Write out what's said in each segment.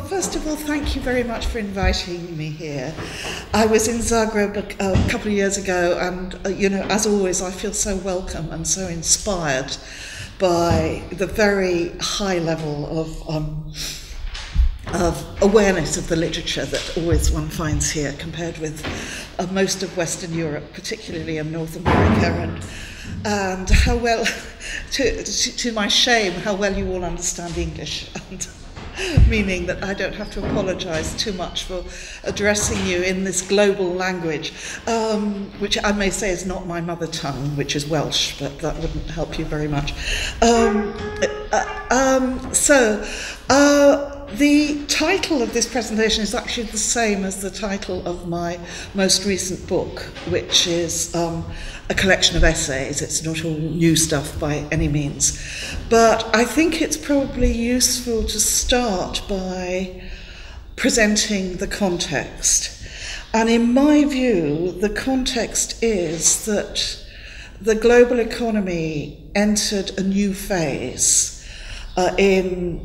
first of all, thank you very much for inviting me here. I was in Zagreb a couple of years ago, and as always, I feel so welcome and so inspired by the very high level of awareness of the literature that always one finds here, compared with most of Western Europe, particularly in North America, and how well, to my shame, how well you all understand English, and meaning that I don't have to apologise too much for addressing you in this global language, which I may say is not my mother tongue, which is Welsh, but that wouldn't help you very much. The title of this presentation is actually the same as the title of my most recent book, which is a collection of essays. It's not all new stuff by any means. But I think it's probably useful to start by presenting the context. And in my view, the context is that the global economy entered a new phase in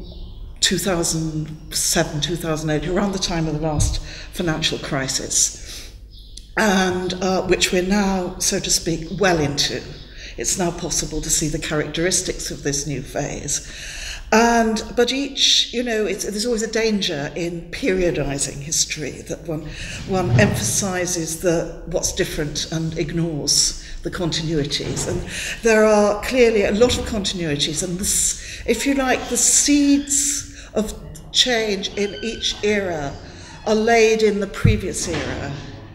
2007, 2008, around the time of the last financial crisis, and which we're now, so to speak, well into. It's now possible to see the characteristics of this new phase. But each, there's always a danger in periodizing history, that one emphasizes what's different and ignores the continuities. And there are clearly a lot of continuities, and if you like, the seeds of change in each era are laid in the previous era.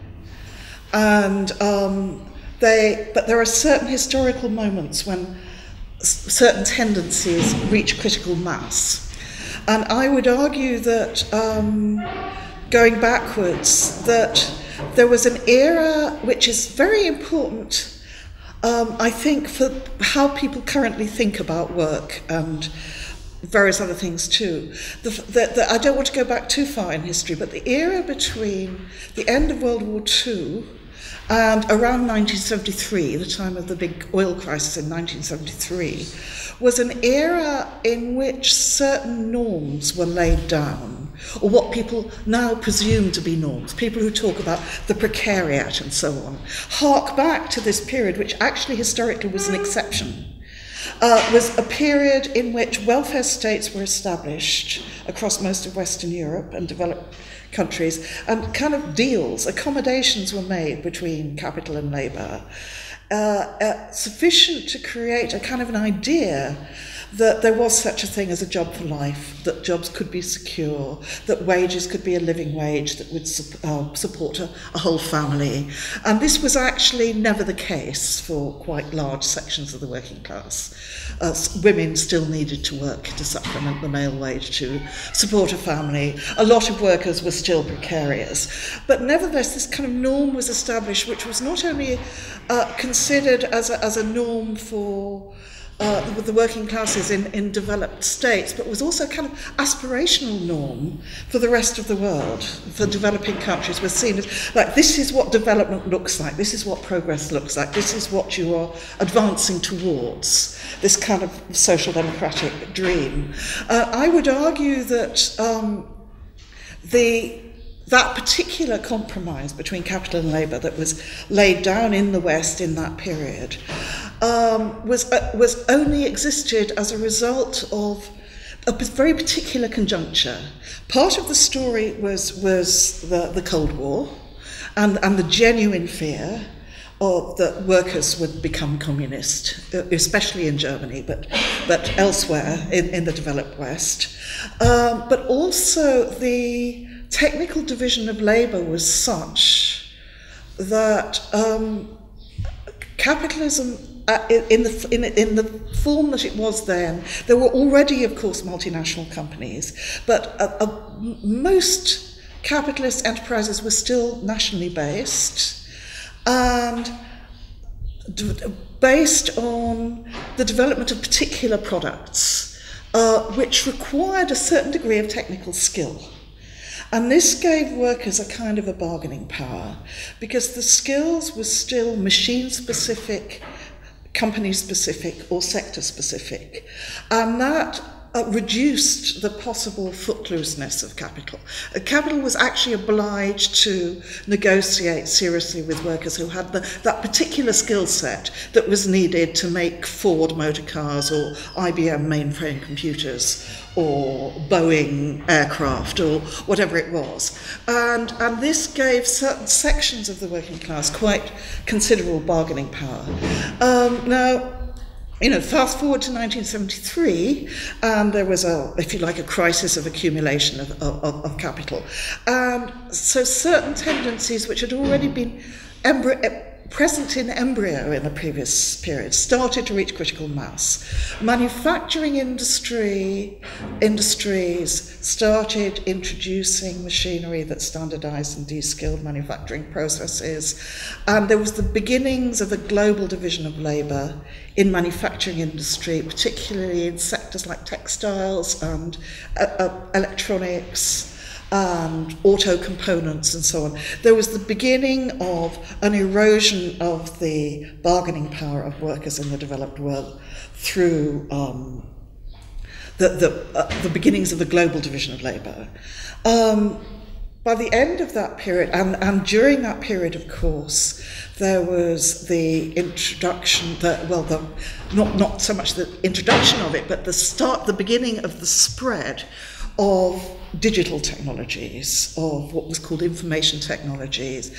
And but there are certain historical moments when certain tendencies reach critical mass. And I would argue that, going backwards, that there was an era which is very important, I think, for how people currently think about work and various other things too. I don't want to go back too far in history, but the era between the end of World War II and around 1973, the time of the big oil crisis in 1973, was an era in which certain norms were laid down, or what people now presume to be norms. People who talk about the precariat and so on hark back to this period, which actually historically was an exception. Was a period in which welfare states were established across most of Western Europe and developed countries, and kind of deals, accommodations were made between capital and labour, sufficient to create a kind of an idea that there was such a thing as a job for life, that jobs could be secure, that wages could be a living wage that would support a whole family. And this was actually never the case for quite large sections of the working class. Women still needed to work to supplement the male wage to support a family. A lot of workers were still precarious. But nevertheless, this kind of norm was established, which was not only considered as a norm for the working classes in developed states, but was also a kind of aspirational norm for the rest of the world. For developing countries was seen as, like, this is what development looks like, this is what progress looks like, this is what you are advancing towards, this kind of social democratic dream. I would argue that that particular compromise between capital and labour that was laid down in the West in that period was only existed as a result of a very particular conjuncture. Part of the story was the Cold War and the genuine fear that workers would become communist, especially in Germany, but elsewhere in the developed West. But also the technical division of labour was such that capitalism, in the form that it was then, there were already, of course, multinational companies, but most capitalist enterprises were still nationally based and based on the development of particular products, which required a certain degree of technical skill. And this gave workers a kind of a bargaining power, because the skills were still machine-specific, company-specific, or sector-specific. And that reduced the possible footlooseness of capital. Capital was actually obliged to negotiate seriously with workers who had that particular skill set that was needed to make Ford motor cars or IBM mainframe computers or Boeing aircraft or whatever it was. And this gave certain sections of the working class quite considerable bargaining power. Now, fast forward to 1973, and there was if you like, a crisis of accumulation of capital. And so certain tendencies which had already been present in embryo in the previous period started to reach critical mass. Manufacturing industries started introducing machinery that standardized and de-skilled manufacturing processes, and there was the beginnings of a global division of labor in manufacturing industry, particularly in sectors like textiles and electronics and auto components and so on. There was the beginning of an erosion of the bargaining power of workers in the developed world through the beginnings of the global division of labour. By the end of that period, and during that period, of course, there was the introduction, not so much the introduction of it, but the beginning of the spread of digital technologies, of what was called information technologies.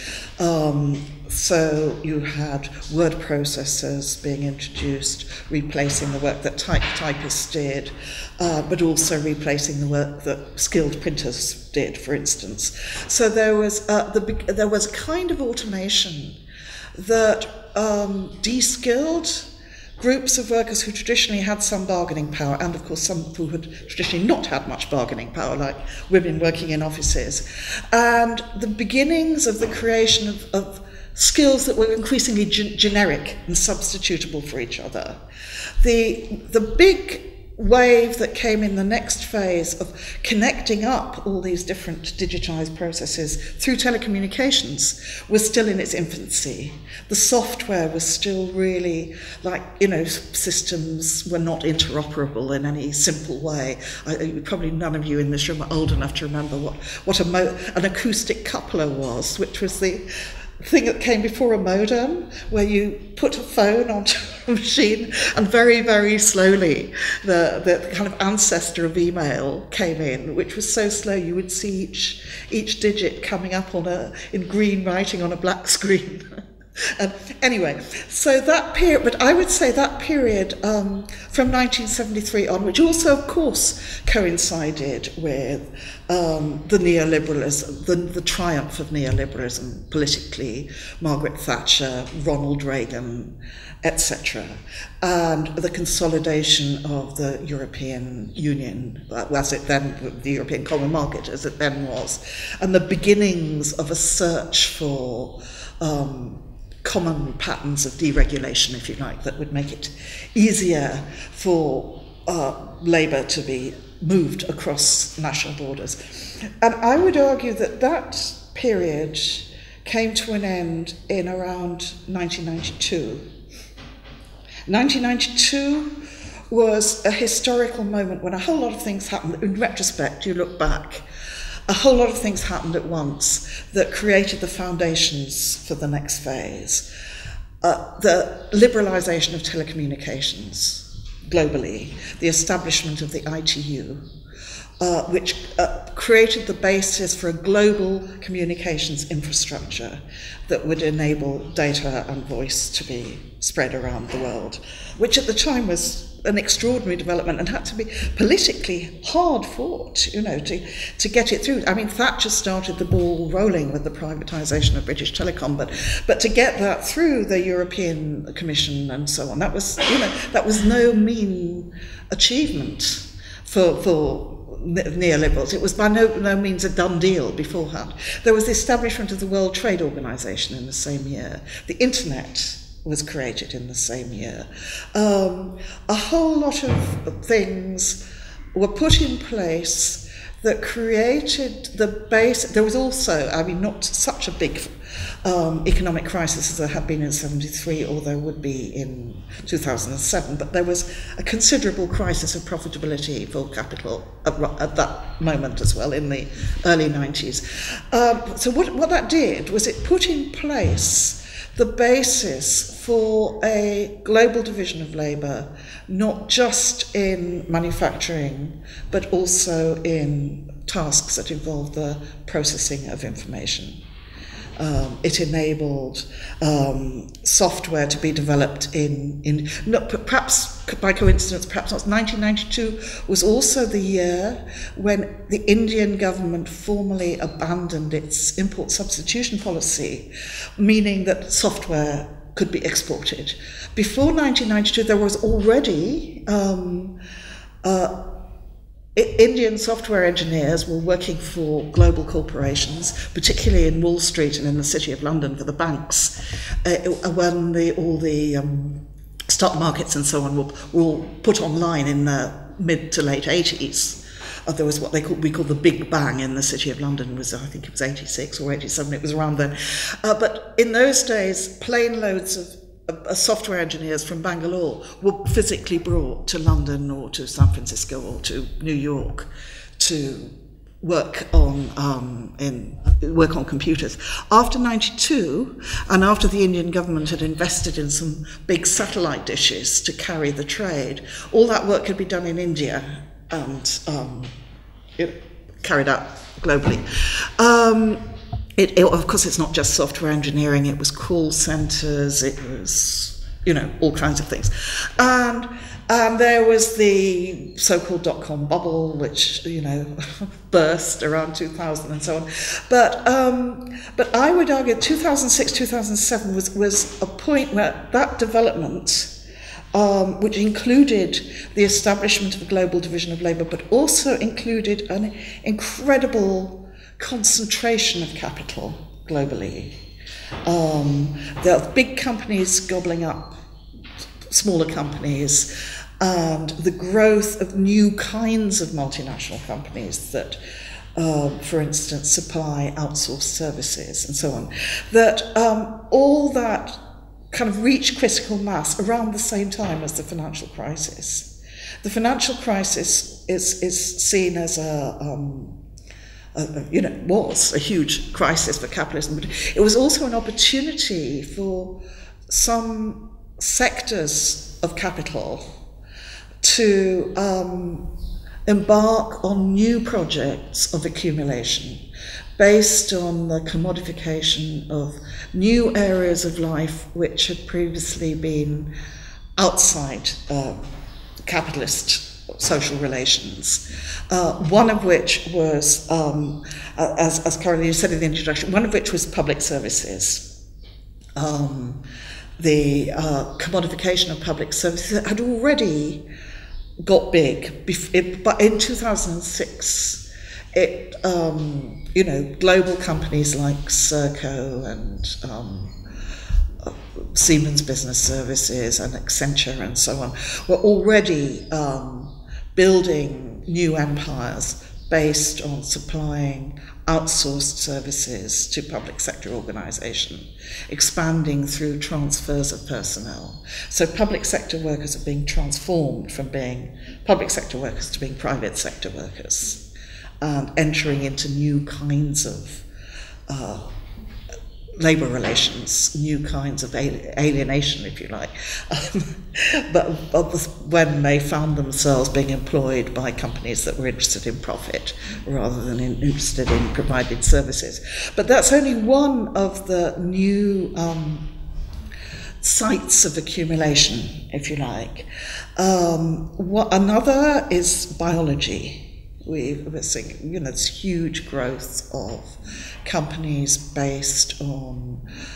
So you had word processors being introduced, replacing the work that typists did, but also replacing the work that skilled printers did, for instance. So there was a kind of automation that de-skilled groups of workers who traditionally had some bargaining power, and of course some who had traditionally not had much bargaining power, like women working in offices, and the beginnings of the creation of skills that were increasingly generic and substitutable for each other. The big wave that came in the next phase of connecting up all these different digitized processes through telecommunications was still in its infancy. The software was still really systems were not interoperable in any simple way. Probably none of you in this room are old enough to remember what an acoustic coupler was, which was the thing that came before a modem, where you put a phone onto a machine and very, very slowly the kind of ancestor of email came in, which was so slow you would see each digit coming up in green writing on a black screen. Anyway, so that period, but I would say that period from 1973 on, which also, of course, coincided with the neoliberalism, the triumph of neoliberalism politically, Margaret Thatcher, Ronald Reagan, etc., and the consolidation of the European Union, as it then, the European Common Market, as it then was, and the beginnings of a search for common patterns of deregulation, if you like, that would make it easier for labour to be moved across national borders. And I would argue that period came to an end in around 1992. 1992 was a historical moment when a whole lot of things happened. In retrospect, you look back, a whole lot of things happened at once that created the foundations for the next phase. The liberalisation of telecommunications globally, the establishment of the ITU, which created the basis for a global communications infrastructure that would enable data and voice to be spread around the world, which at the time was an extraordinary development and had to be politically hard fought, to get it through. I mean, Thatcher started the ball rolling with the privatisation of British Telecom, but to get that through the European Commission and so on, that was no mean achievement for neoliberals. It was by no means a done deal beforehand. There was the establishment of the World Trade Organization in the same year. The internet was created in the same year. A whole lot of things were put in place that created the base. There was also, I mean, not such a big economic crisis as there had been in 73, or there would be in 2007, but there was a considerable crisis of profitability for capital at that moment as well, in the early 90s. So what that did was it put in place the basis for a global division of labour, not just in manufacturing, but also in tasks that involve the processing of information. It enabled software to be developed perhaps by coincidence, perhaps not. 1992 was also the year when the Indian government formally abandoned its import substitution policy, meaning that software could be exported. Before 1992, there was already Indian software engineers were working for global corporations, particularly in Wall Street and in the City of London for the banks, when all the stock markets and so on were all put online in the mid to late 80s. There was what we call the Big Bang in the City of London. I think it was 86 or 87, it was around then. But in those days, plane loads of software engineers from Bangalore were physically brought to London or to San Francisco or to New York to work on computers. After 92, and after the Indian government had invested in some big satellite dishes to carry the trade, all that work could be done in India and carried out globally. Of course, it's not just software engineering, it was call centres, it was, all kinds of things. And there was the so-called dot-com bubble, which, burst around 2000 and so on. But I would argue 2006, 2007 was a point where that development, which included the establishment of a global division of labour, but also included an incredible concentration of capital globally. There are big companies gobbling up smaller companies, and the growth of new kinds of multinational companies that, for instance, supply outsourced services and so on, that all that kind of reached critical mass around the same time as the financial crisis. The financial crisis is seen as was a huge crisis for capitalism, but it was also an opportunity for some sectors of capital to embark on new projects of accumulation based on the commodification of new areas of life which had previously been outside capitalist social relations, one of which was, as Caroline said in the introduction, one of which was public services. The commodification of public services had already got big, but in 2006, global companies like Serco and Siemens Business Services and Accenture and so on were already building new empires based on supplying outsourced services to public sector organisation, expanding through transfers of personnel. So public sector workers are being transformed from being public sector workers to being private sector workers, and entering into new kinds of labour relations, new kinds of alienation, if you like, but when they found themselves being employed by companies that were interested in profit rather than interested in provided services. But that's only one of the new sites of accumulation, if you like. Another is biology. We're seeing, this huge growth of companies based on,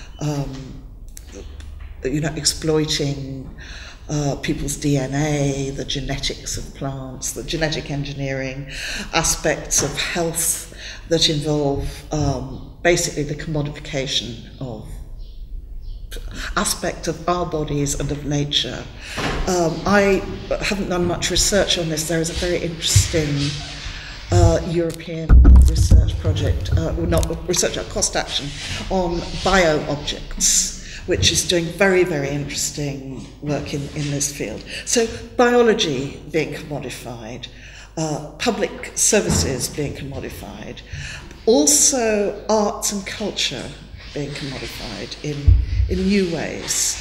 exploiting people's DNA, the genetics of plants, the genetic engineering, aspects of health that involve basically the commodification of aspect of our bodies and of nature. I haven't done much research on this. There is a very interesting European research project, not research, cost action on bio-objects, which is doing very, very interesting work in this field. So biology being commodified, public services being commodified, also arts and culture being commodified in new ways,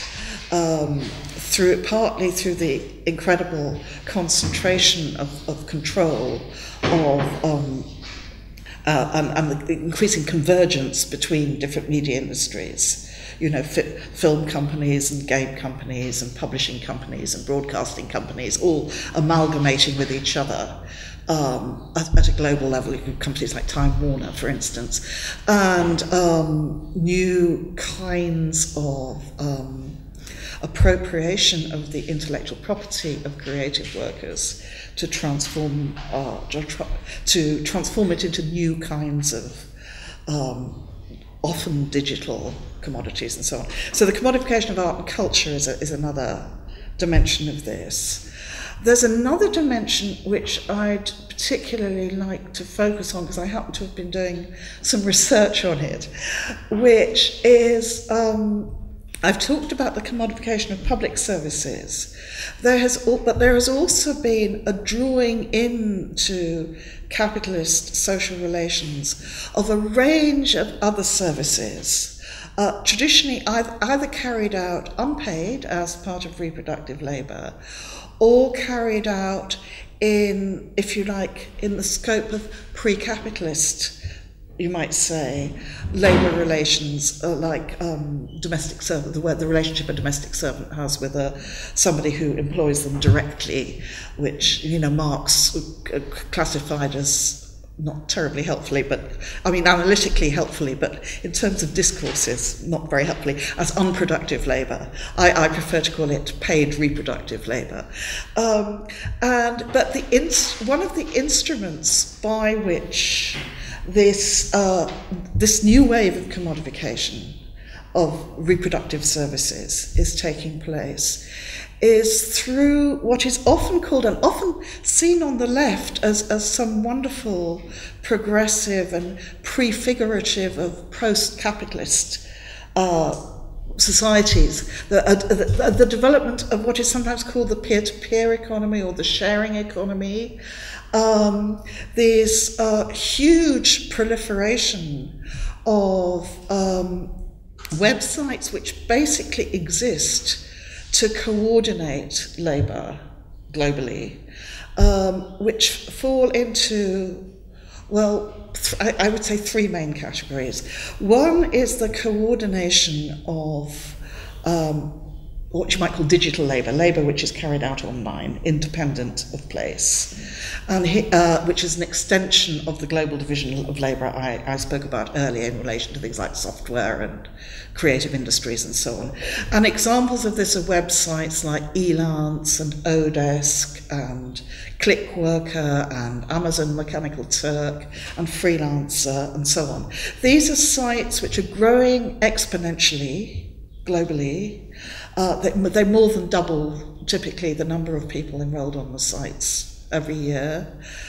partly through the incredible concentration of control of and the increasing convergence between different media industries. You know, film companies and game companies and publishing companies and broadcasting companies all amalgamating with each other at a global level, companies like Time Warner, for instance, and new kinds of appropriation of the intellectual property of creative workers to transform it into new kinds of often digital commodities and so on. So the commodification of art and culture is another dimension of this. There's another dimension which I'd particularly like to focus on, because I happen to have been doing some research on it, which is, I've talked about the commodification of public services. But there has also been a drawing into capitalist social relations of a range of other services, traditionally either carried out unpaid as part of reproductive labour, or carried out in, if you like, in the scope of pre-capitalist, you might say, labour relations, like domestic servant, the relationship a domestic servant has with somebody who employs them directly, which, you know, Marx classified as not terribly helpfully, but I mean analytically helpfully, but in terms of discourses, not very helpfully, as unproductive labour. I prefer to call it paid reproductive labour. But one of the instruments by which this new wave of commodification of reproductive services is taking place is through what is often called, and often seen on the left as some wonderful progressive and prefigurative of post-capitalist societies, the development of what is sometimes called the peer-to-peer economy or the sharing economy. There's huge proliferation of websites which basically exist to coordinate labour globally, which fall into, well, I would say three main categories. One is the coordination of what you might call digital labour which is carried out online, independent of place, and which is an extension of the global division of labour I spoke about earlier in relation to things like software and creative industries and so on. And examples of this are websites like Elance and Odesk and Clickworker and Amazon Mechanical Turk and Freelancer and so on. These are sites which are growing exponentially globally. They more than double, typically, the number of people enrolled on the sites every year.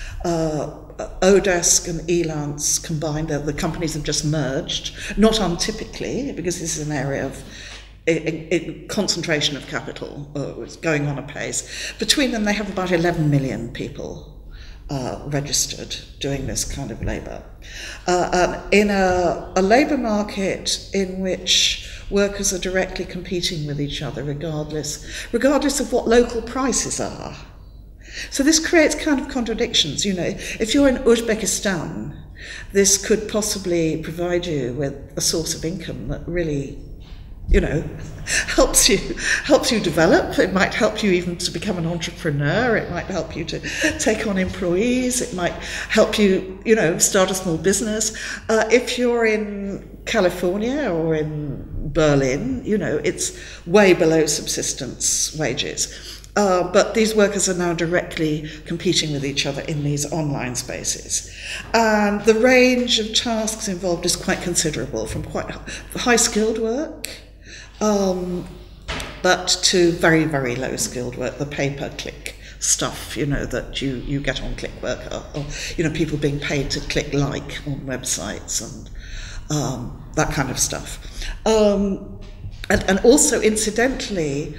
Odesk and Elance combined, the companies have just merged, not untypically, because this is an area of concentration of capital, it's going on apace. Between them, they have about 11 million people registered doing this kind of labour. In a labour market in which workers are directly competing with each other regardless of what local prices are. So this creates kind of contradictions. You know, if you're in Uzbekistan, this could possibly provide you with a source of income that really, you know, helps you develop. It might help you even to become an entrepreneur. It might help you to take on employees. It might help you, you know, start a small business. If you're in California or in Berlin, you know, it's way below subsistence wages. But these workers are now directly competing with each other in these online spaces. And the range of tasks involved is quite considerable, from quite high-skilled work, but to very, very low-skilled work, the pay-per-click stuff, you know, that you get on Clickworker, or, you know, people being paid to click like on websites and that kind of stuff. And also, incidentally,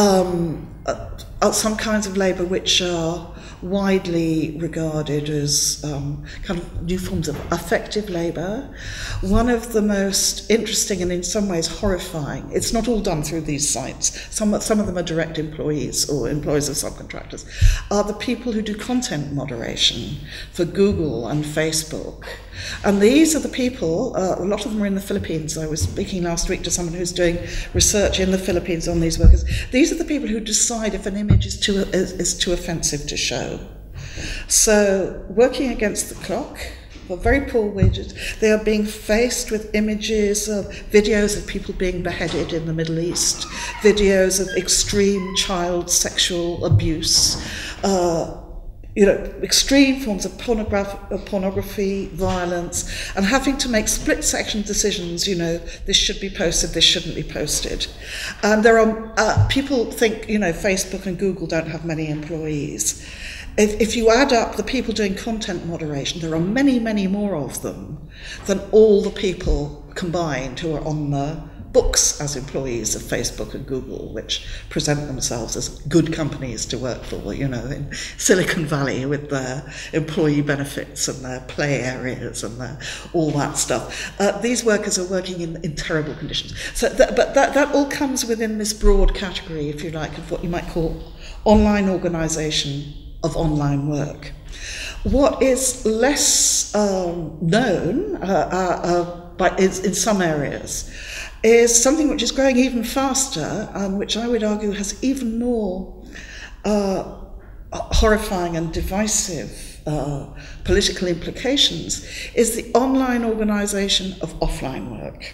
some kinds of labour which are widely regarded as kind of new forms of affective labour. One of the most interesting and in some ways horrifying, it's not all done through these sites, some of them are direct employees or employees of subcontractors, are the people who do content moderation for Google and Facebook. And these are the people, a lot of them are in the Philippines. I was speaking last week to someone who's doing research in the Philippines on these workers. These are the people who decide if an image is too offensive to show. So, working against the clock, for very poor wages, they are being faced with images of videos of people being beheaded in the Middle East, videos of extreme child sexual abuse, you know, extreme forms of pornography, violence, and having to make split-second decisions, you know, this should be posted, this shouldn't be posted. And there are, people think, you know, Facebook and Google don't have many employees. If you add up the people doing content moderation, there are many, many more of them than all the people combined who are on the books as employees of Facebook and Google, which present themselves as good companies to work for, you know, in Silicon Valley with their employee benefits and their play areas and all that stuff. These workers are working in terrible conditions. So, but that all comes within this broad category, if you like, of what you might call online organisation of online work. What is less known in some areas is something which is growing even faster, which I would argue has even more horrifying and divisive political implications, is the online organisation of offline work.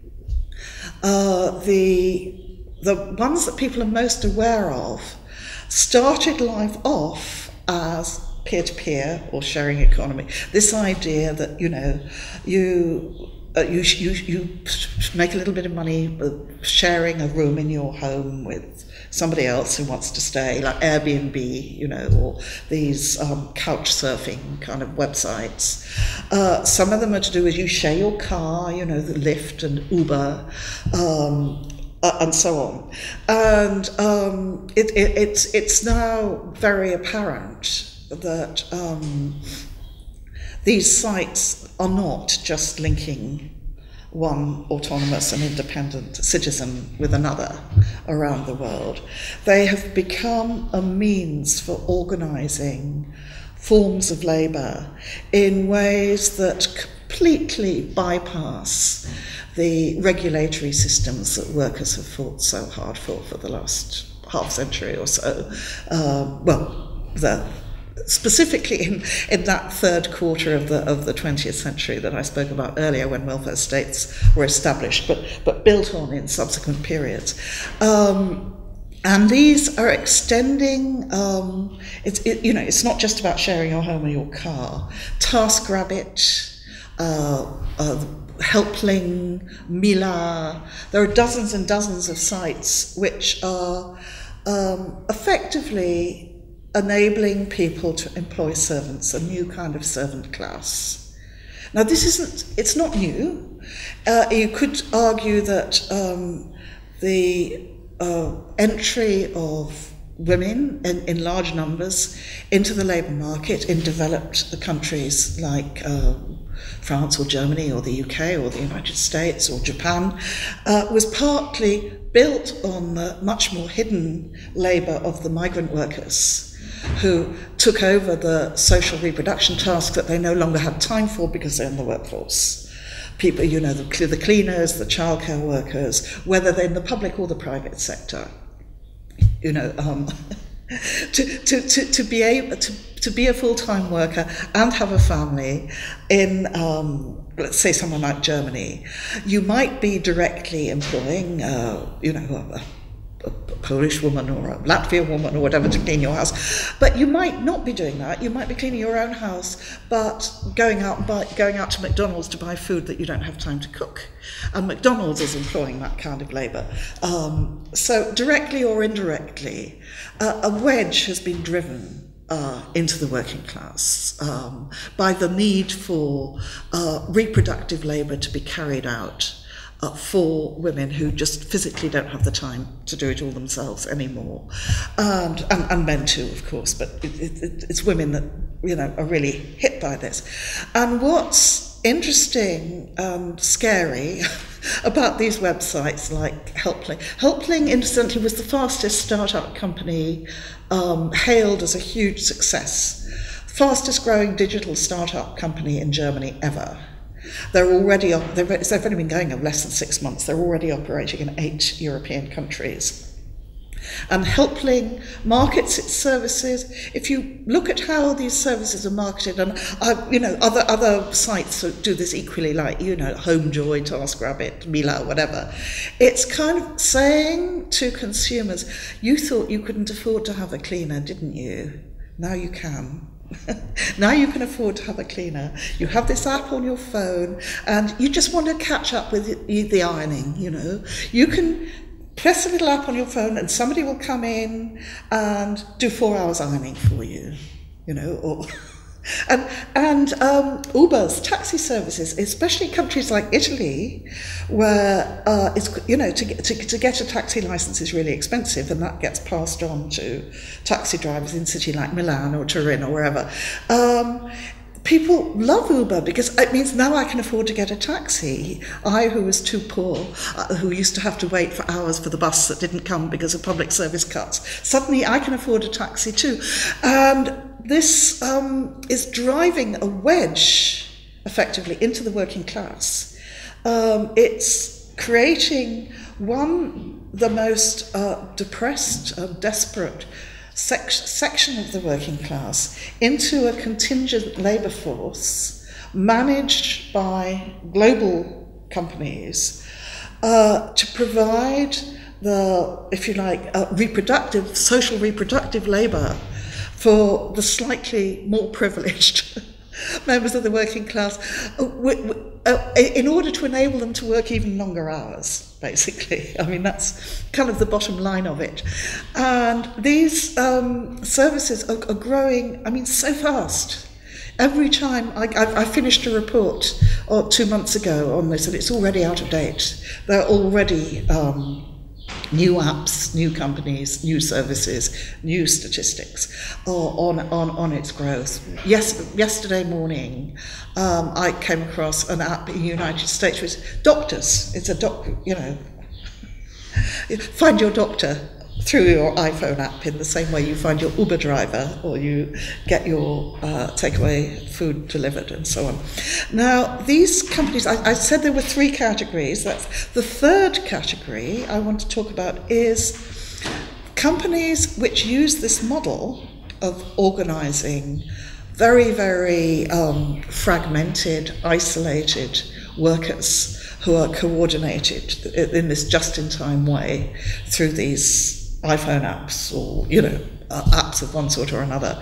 The ones that people are most aware of started life off as peer-to-peer or sharing economy. This idea that, you know, you make a little bit of money sharing a room in your home with somebody else who wants to stay, like Airbnb, you know, or these couch surfing kind of websites. Some of them are to do with you share your car, you know, the Lyft and Uber, and so on. And it's now very apparent that these sites are not just linking one autonomous and independent citizen with another around the world. They have become a means for organising forms of labour in ways that completely bypass the regulatory systems that workers have fought so hard for the last half century or so. Specifically in that third quarter of the 20th century that I spoke about earlier, when welfare states were established, but built on in subsequent periods. And these are extending, it's not just about sharing your home or your car. TaskRabbit, Helpling, Mila, there are dozens and dozens of sites which are effectively enabling people to employ servants, a new kind of servant class. Now it's not new. You could argue that the entry of women in large numbers into the labour market in developed countries like France or Germany or the UK or the United States or Japan was partly built on the much more hidden labour of the migrant workers who took over the social reproduction tasks that they no longer had time for because they're in the workforce. People, you know, the cleaners, the childcare workers, whether they're in the public or the private sector, you know, to be able to be a full-time worker and have a family in, let's say, somewhere like Germany, you might be directly employing, Polish woman or a Latvian woman or whatever to clean your house. But you might not be doing that. You might be cleaning your own house, but going out to McDonald's to buy food that you don't have time to cook. And McDonald's is employing that kind of labour. So directly or indirectly, a wedge has been driven into the working class by the need for reproductive labour to be carried out for women who just physically don't have the time to do it all themselves anymore, and men too, of course. But it's women that are really hit by this. And what's interesting and scary about these websites like Helpling. Helpling, incidentally, was the fastest startup company, hailed as a huge success. Fastest growing digital startup company in Germany ever. They've only been going less than 6 months. They're already operating in 8 European countries. And Helpling markets its services. If you look at how these services are marketed, and other sites do this equally, like HomeJoy, TaskRabbit, Mila, whatever. It's kind of saying to consumers, you thought you couldn't afford to have a cleaner, didn't you? Now you can. Now you can afford to have a cleaner. You have this app on your phone, and you just want to catch up with the ironing. You can press a little app on your phone, and somebody will come in and do 4 hours ironing for you. And Uber's taxi services, especially in countries like Italy, where to get a taxi license is really expensive, and that gets passed on to taxi drivers in cities like Milan or Turin or wherever. People love Uber because it means now I can afford to get a taxi. I, who was too poor, who used to have to wait for hours for the bus that didn't come because of public service cuts, suddenly I can afford a taxi too. And this is driving a wedge, effectively, into the working class. It's creating the most depressed, desperate section of the working class into a contingent labour force managed by global companies to provide the, if you like, social reproductive labour for the slightly more privileged members of the working class, in order to enable them to work even longer hours, basically. I mean, that's kind of the bottom line of it. And these services are growing, so fast. Every time, I finished a report 2 months ago on this, and it's already out of date. There are already new apps, new companies, new services, new statistics on its growth. Yesterday morning, I came across an app in the United States with doctors. It's a find your doctor through your iPhone app in the same way you find your Uber driver or you get your takeaway food delivered and so on. Now, these companies, I said there were 3 categories. That's the third category I want to talk about is companies which use this model of organising very, very fragmented, isolated workers who are coordinated in this just-in-time way through these iPhone apps or, apps of one sort or another.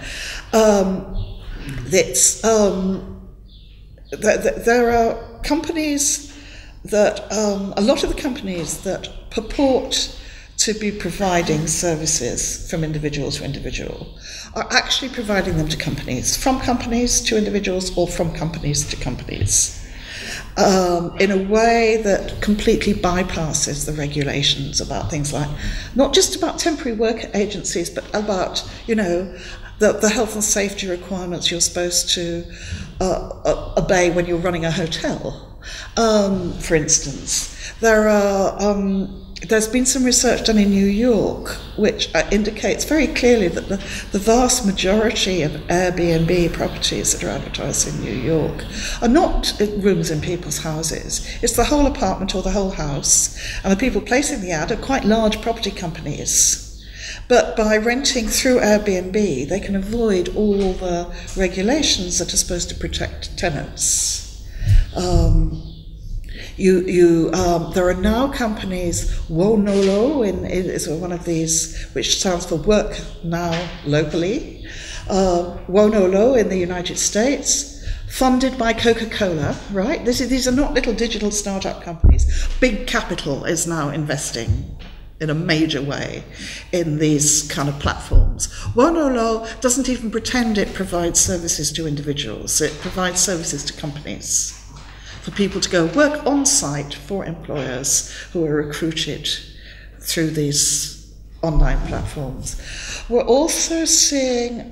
There are companies that, a lot of the companies that purport to be providing services from individual to individual are actually providing them to companies, from companies to individuals or from companies to companies. In a way that completely bypasses the regulations about things like, not just about temporary work agencies, but about, the health and safety requirements you're supposed to obey when you're running a hotel. For instance, there's been some research done in New York which indicates very clearly that the vast majority of Airbnb properties that are advertised in New York are not rooms in people's houses. It's the whole apartment or the whole house, and the people placing the ad are quite large property companies. But by renting through Airbnb, they can avoid all the regulations that are supposed to protect tenants. There are now companies, Wonolo is one of these, which stands for Work Now Locally, Wonolo in the United States, funded by Coca-Cola, right? These are not little digital startup companies. Big capital is now investing in a major way in these kind of platforms. Wonolo doesn't even pretend it provides services to individuals. It provides services to companies, for people to go work on site for employers who are recruited through these online platforms. We're also seeing,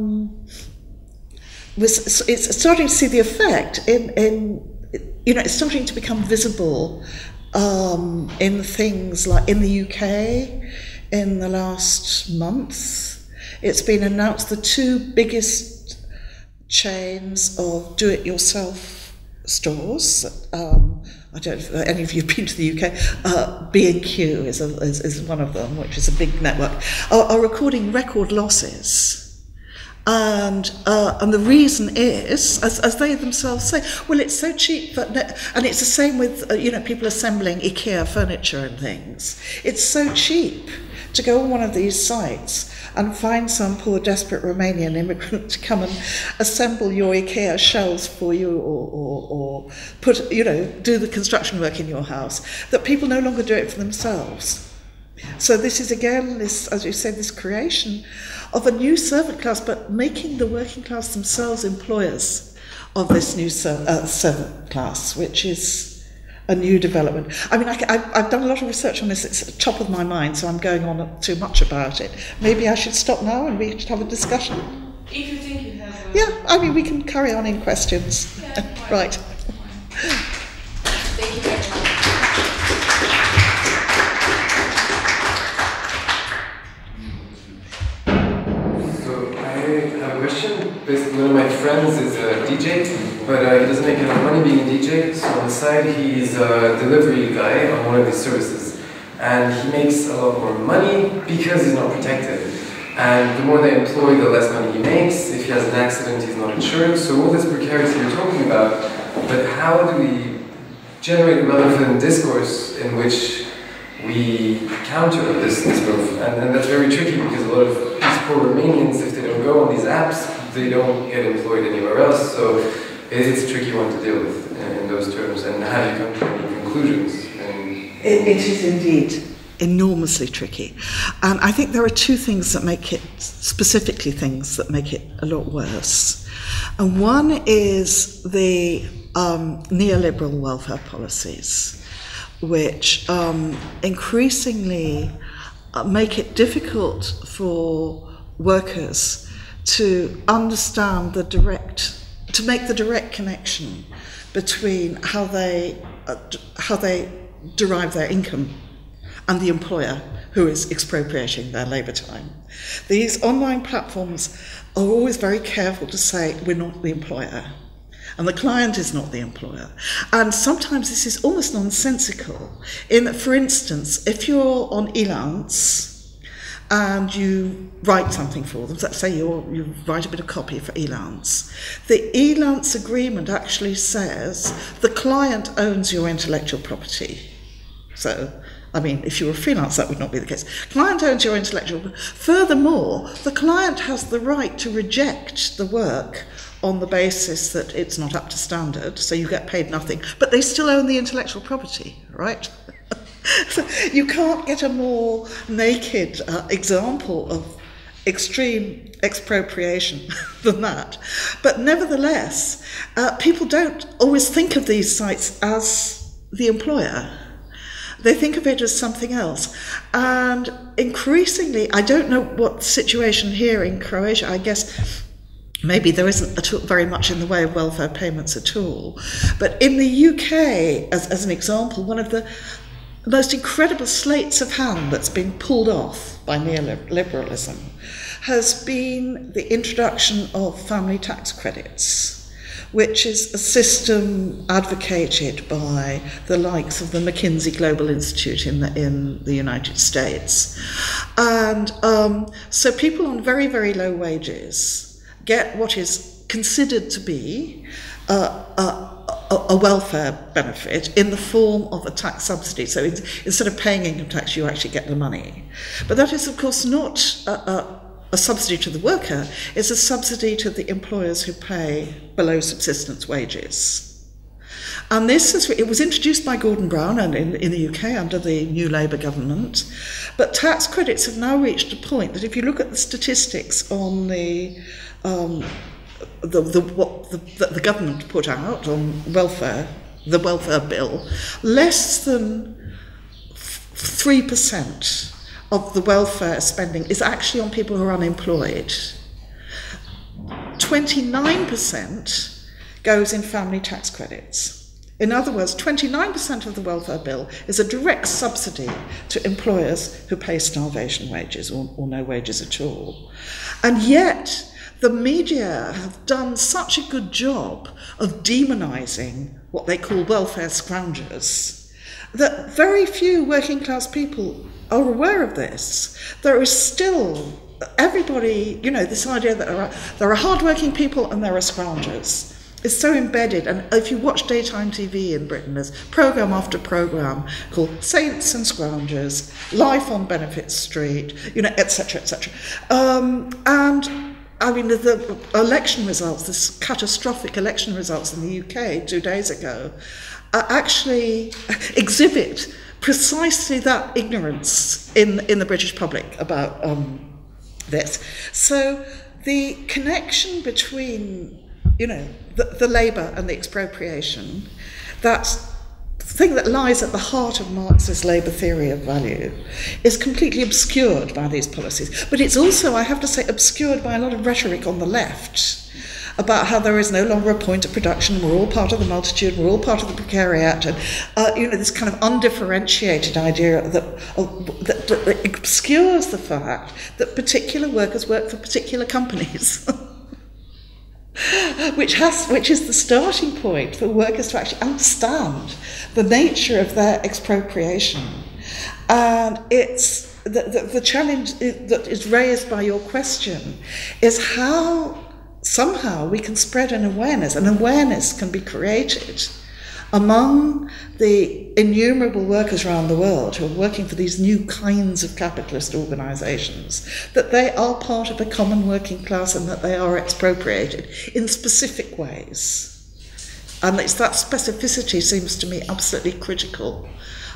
it's starting to see the effect it's starting to become visible in things like in the UK in the last month. It's been announced the two biggest chains of do-it-yourself stores. I don't know if any of you have been to the UK. B&Q is one of them, which is a big network, are recording record losses. And the reason is, as they themselves say, well, it's so cheap and it's the same with people assembling IKEA furniture and things. It's so cheap to go on one of these sites and find some poor desperate Romanian immigrant to come and assemble your IKEA shelves for you, or put do the construction work in your house, that people no longer do it for themselves. So this is again this, as you said, this creation of a new servant class, but making the working class themselves employers of this new servant class, which is a new development. I mean, I've done a lot of research on this. It's top of my mind, so I'm going on too much about it. Maybe I should stop now and we should have a discussion. If you think you have Yeah, I mean, we can carry on in questions. Yeah, Right. Thank you very much. I have a question. Basically, one of my friends is a DJ, but he doesn't make enough money being a DJ, so on the side he's a delivery guy on one of these services. And he makes a lot more money because he's not protected. And the more they employ, the less money he makes. If he has an accident, he's not insured. So all this precarity you're talking about, but how do we generate a relevant discourse in which we counter this growth? And that's very tricky, because a lot of these poor Romanians, if they don't go on these apps, they don't get employed anywhere else. So it's a tricky one to deal with in those terms. And how do you come to any conclusions? It is indeed enormously tricky. And I think there are two things that make it, specifically things that make it a lot worse. And one is the neoliberal welfare policies, which increasingly make it difficult for workers to understand to make the direct connection between how they derive their income and the employer who is expropriating their labour time. These online platforms are always very careful to say, we're not the employer, and the client is not the employer. And sometimes this is almost nonsensical. For instance, if you're on Elance and you write something for them, let's say you write a bit of copy for Elance, the Elance agreement actually says the client owns your intellectual property. So, I mean, if you were a freelance, that would not be the case. Client owns your intellectual property. Furthermore, the client has the right to reject the work on the basis that it's not up to standard, so you get paid nothing, but they still own the intellectual property, right? So you can't get a more naked example of extreme expropriation than that. But nevertheless, people don't always think of these sites as the employer. They think of it as something else. And increasingly, I don't know what the situation here in Croatia, I guess maybe there isn't very much in the way of welfare payments at all. But in the UK, as an example, one of the most incredible slates of hand that's been pulled off by neoliberalism has been the introduction of family tax credits, which is a system advocated by the likes of the McKinsey Global Institute in the United States. And so people on very, very low wages get what is considered to be a a welfare benefit in the form of a tax subsidy. So instead of paying income tax, you actually get the money. But that is, of course, not a subsidy to the worker. It's a subsidy to the employers who pay below subsistence wages. And it was introduced by Gordon Brown and in the UK under the new Labour government. But tax credits have now reached a point that if you look at the statistics on what the government put out on welfare, the welfare bill, less than 3% of the welfare spending is actually on people who are unemployed. 29% goes in family tax credits. In other words, 29% of the welfare bill is a direct subsidy to employers who pay starvation wages or no wages at all. And yet, the media have done such a good job of demonising what they call welfare scroungers that very few working class people are aware of this. There is still everybody, this idea that there are hardworking people and there are scroungers. It's so embedded, and if you watch daytime TV in Britain, there's programme after programme called Saints and Scroungers, Life on Benefit Street, etc., etc. And I mean, the election results, this catastrophic election results in the UK 2 days ago, actually exhibit precisely that ignorance in the British public about this. So the connection between the labour and the expropriation, that thing that lies at the heart of Marx's labour theory of value, is completely obscured by these policies. But it's also, I have to say, obscured by a lot of rhetoric on the left about how there is no longer a point of production, we're all part of the multitude, we're all part of the precariat, and this kind of undifferentiated idea that obscures the fact that particular workers work for particular companies. Which is the starting point for workers to actually understand the nature of their expropriation. And it's the challenge that is raised by your question is how somehow we can spread an awareness can be created among the innumerable workers around the world who are working for these new kinds of capitalist organisations, that they are part of a common working class and that they are expropriated in specific ways. And it's that specificity seems to me absolutely critical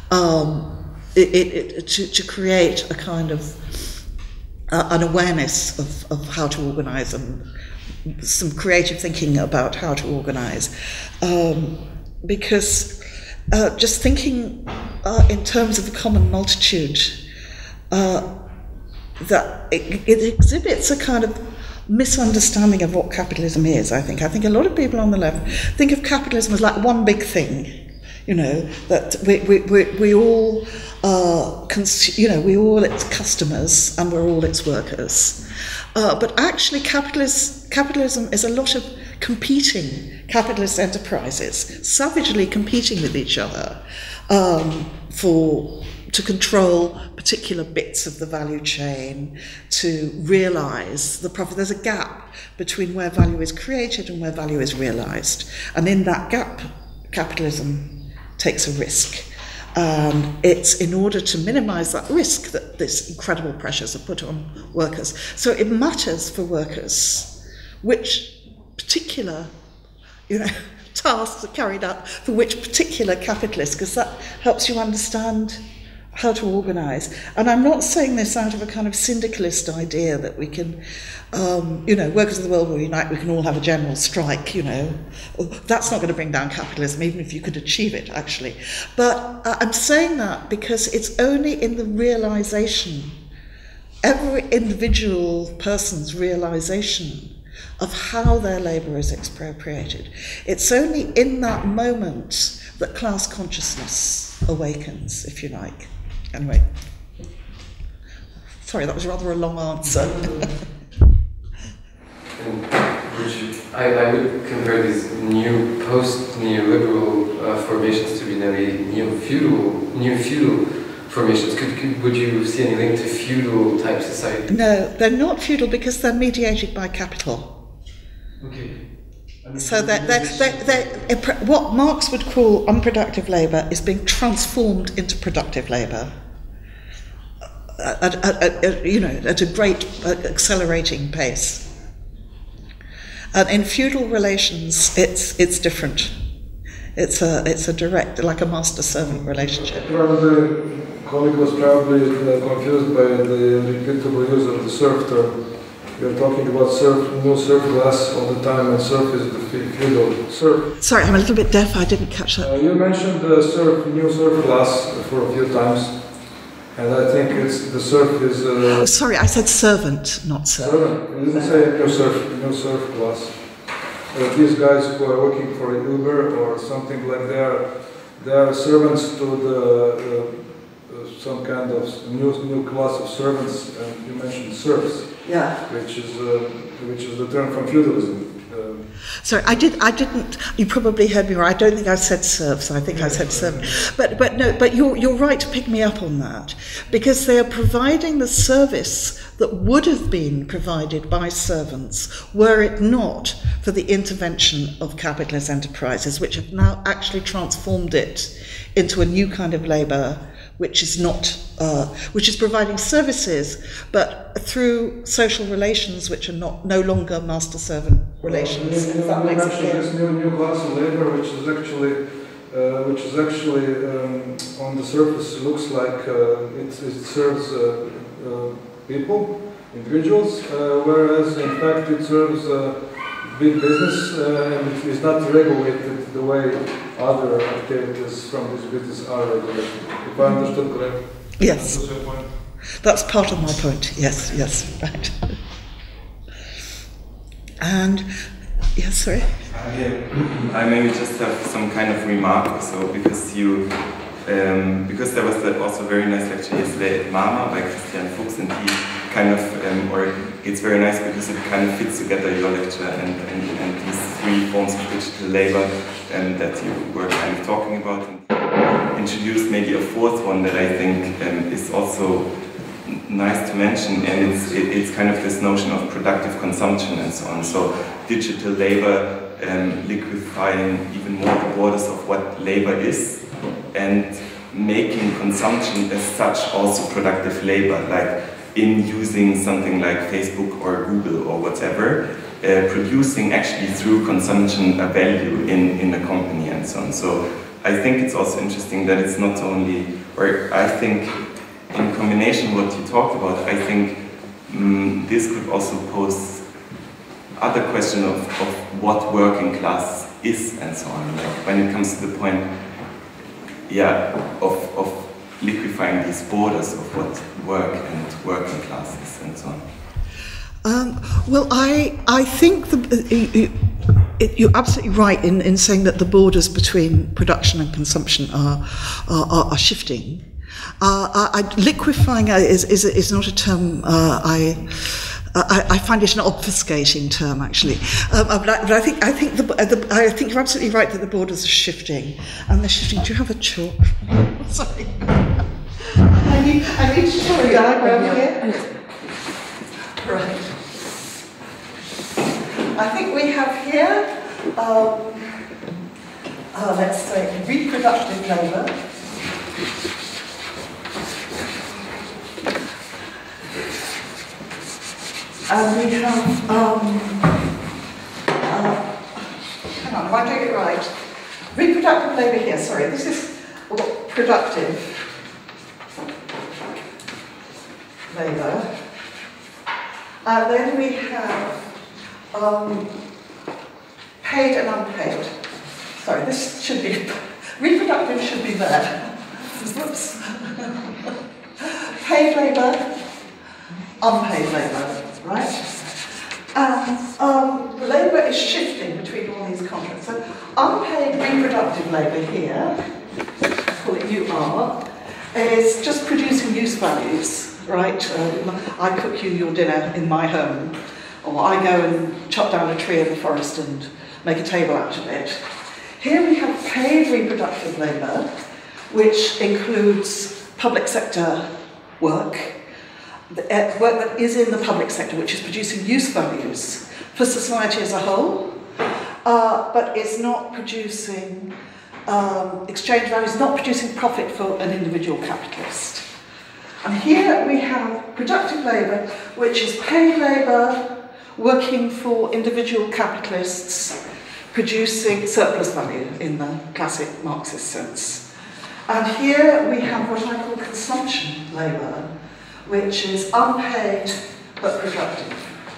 to create a kind of an awareness of how to organise and some creative thinking about how to organise. Because just thinking in terms of the common multitude, that it exhibits a kind of misunderstanding of what capitalism is, I think. I think a lot of people on the left think of capitalism as like one big thing, that we all we all its customers and we're all its workers. But actually capitalism is a lot of competing capitalist enterprises, savagely competing with each other to control particular bits of the value chain, to realise the profit. There's a gap between where value is created and where value is realised. And in that gap, capitalism takes a risk. It's in order to minimise that risk that these incredible pressures are put on workers. So it matters for workers which particular tasks are carried out for which particular capitalists, because that helps you understand how to organise. And I'm not saying this out of a kind of syndicalist idea that we can, workers of the world will unite, we can all have a general strike, That's not going to bring down capitalism, even if you could achieve it, actually. But I'm saying that because it's only in the realisation, every individual person's realisation of how their labour is expropriated. It's only in that moment that class consciousness awakens, if you like. Anyway, sorry, that was rather a long answer. I would compare these new post-neoliberal formations to be neo-feudal formations. Would you see any link to feudal type society? No, they're not feudal because they're mediated by capital. Okay. So what Marx would call unproductive labour is being transformed into productive labour at a great accelerating pace. And in feudal relations, it's different. It's a direct, like a master-servant relationship. The colleague was probably confused by the repeatable use of the serf term. We are talking about new serf class all the time, and serf is the feudal serf. Sorry, I'm a little bit deaf. I didn't catch that. You mentioned the new serf class for a few times, and I think the serf is. Sorry, I said servant, not serf. Servant. You didn't say new serf class. These guys who are working for Uber or something like they are servants to the some kind of new class of servants, and you mentioned serfs. Yeah. Which is the term from feudalism. Sorry, I didn't. You probably heard me right. I don't think I said serfs. I think I said servant. But you're right to pick me up on that, because they are providing the service that would have been provided by servants were it not for the intervention of capitalist enterprises, which have now actually transformed it into a new kind of labour, which is not, which is providing services, but through social relations which are no longer master-servant relations. This new class of labour, which is actually on the surface looks like it serves people, individuals, whereas in fact it serves big business and it is not regulated the way other activities from this business are regulated. If I understood correctly. Yes. That's your point. That's part of my point. Yes, right. And yes, sorry. I maybe just have some kind of remark or so, because because there was that also very nice lecture yesterday at Mama by Christian Fuchs, and he kind of, or it's very nice because it kind of fits together your lecture and these three forms of digital labor that you were kind of talking about, and introduced maybe a fourth one that I think is also nice to mention, and it's kind of this notion of productive consumption and so on. So digital labor liquefying even more the borders of what labor is, and making consumption as such also productive labor, like in using something like Facebook or Google or whatever, producing actually through consumption a value in a company and so on. So I think it's also interesting that it's not only, or I think in combination what you talked about, I think this could also pose other question of what working class is and so on. Like when it comes to the point, of liquefying these borders of what work and working classes and so on. Well, I think you're absolutely right in saying that the borders between production and consumption are shifting. Liquefying is not a term I find it an obfuscating term, actually. But I think you're absolutely right that the borders are shifting, and they're shifting. Do you have a chalk? Sorry, I need to draw a diagram here. Right. I think we have here, let's say, reproductive labour. And we have, hang on, am I doing it right? Reproductive labour here, sorry, this is productive labour. And then we have paid and unpaid. Sorry, this should be, reproductive should be there. Whoops. Paid labour, unpaid labour. Right? And labour is shifting between all these contracts. So unpaid reproductive labour here, call it UR, is just producing use values, right? I cook you your dinner in my home, or I go and chop down a tree in the forest and make a table out of it. Here we have paid reproductive labour, which includes public sector work that is in the public sector, which is producing use values for society as a whole, but is not producing exchange value, is not producing profit for an individual capitalist. And here we have productive labour, which is paid labour working for individual capitalists, producing surplus value in the classic Marxist sense. And here we have what I call consumption labour, which is unpaid but productive.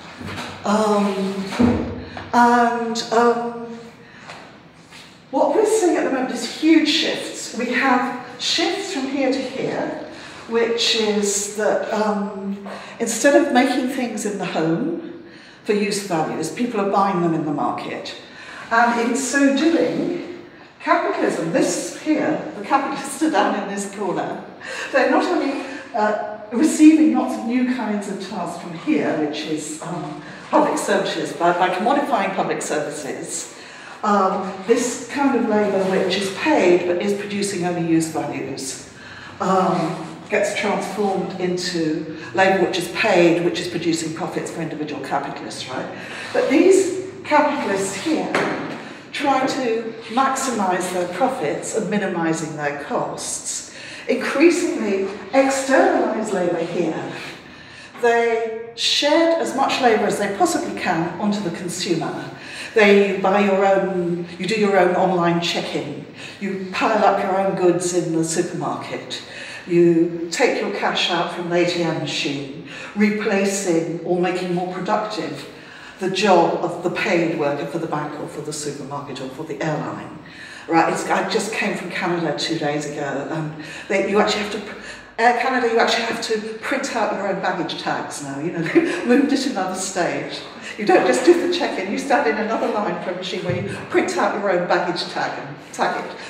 What we're seeing at the moment is huge shifts. We have shifts from here to here, which is that instead of making things in the home for use values, people are buying them in the market. And in so doing, capitalism, this here, the capitalists are down in this corner, they're not only receiving lots of new kinds of tasks from here, which is public services, by commodifying public services, this kind of labour which is paid but is producing only use values gets transformed into labour which is paid, which is producing profits for individual capitalists, right? But these capitalists here try to maximise their profits and minimising their costs, increasingly externalise labour here. They shed as much labour as they possibly can onto the consumer. You buy your own, you do your own online check-in, you pile up your own goods in the supermarket, you take your cash out from the ATM machine, replacing or making more productive the job of the paid worker for the bank or for the supermarket or for the airline. Right, I just came from Canada 2 days ago, and you actually have to, Air Canada, you actually have to print out your own baggage tags now, you know, they've moved it another stage. You don't just do the check-in, you stand in another line for a machine where you print out your own baggage tag and tag it.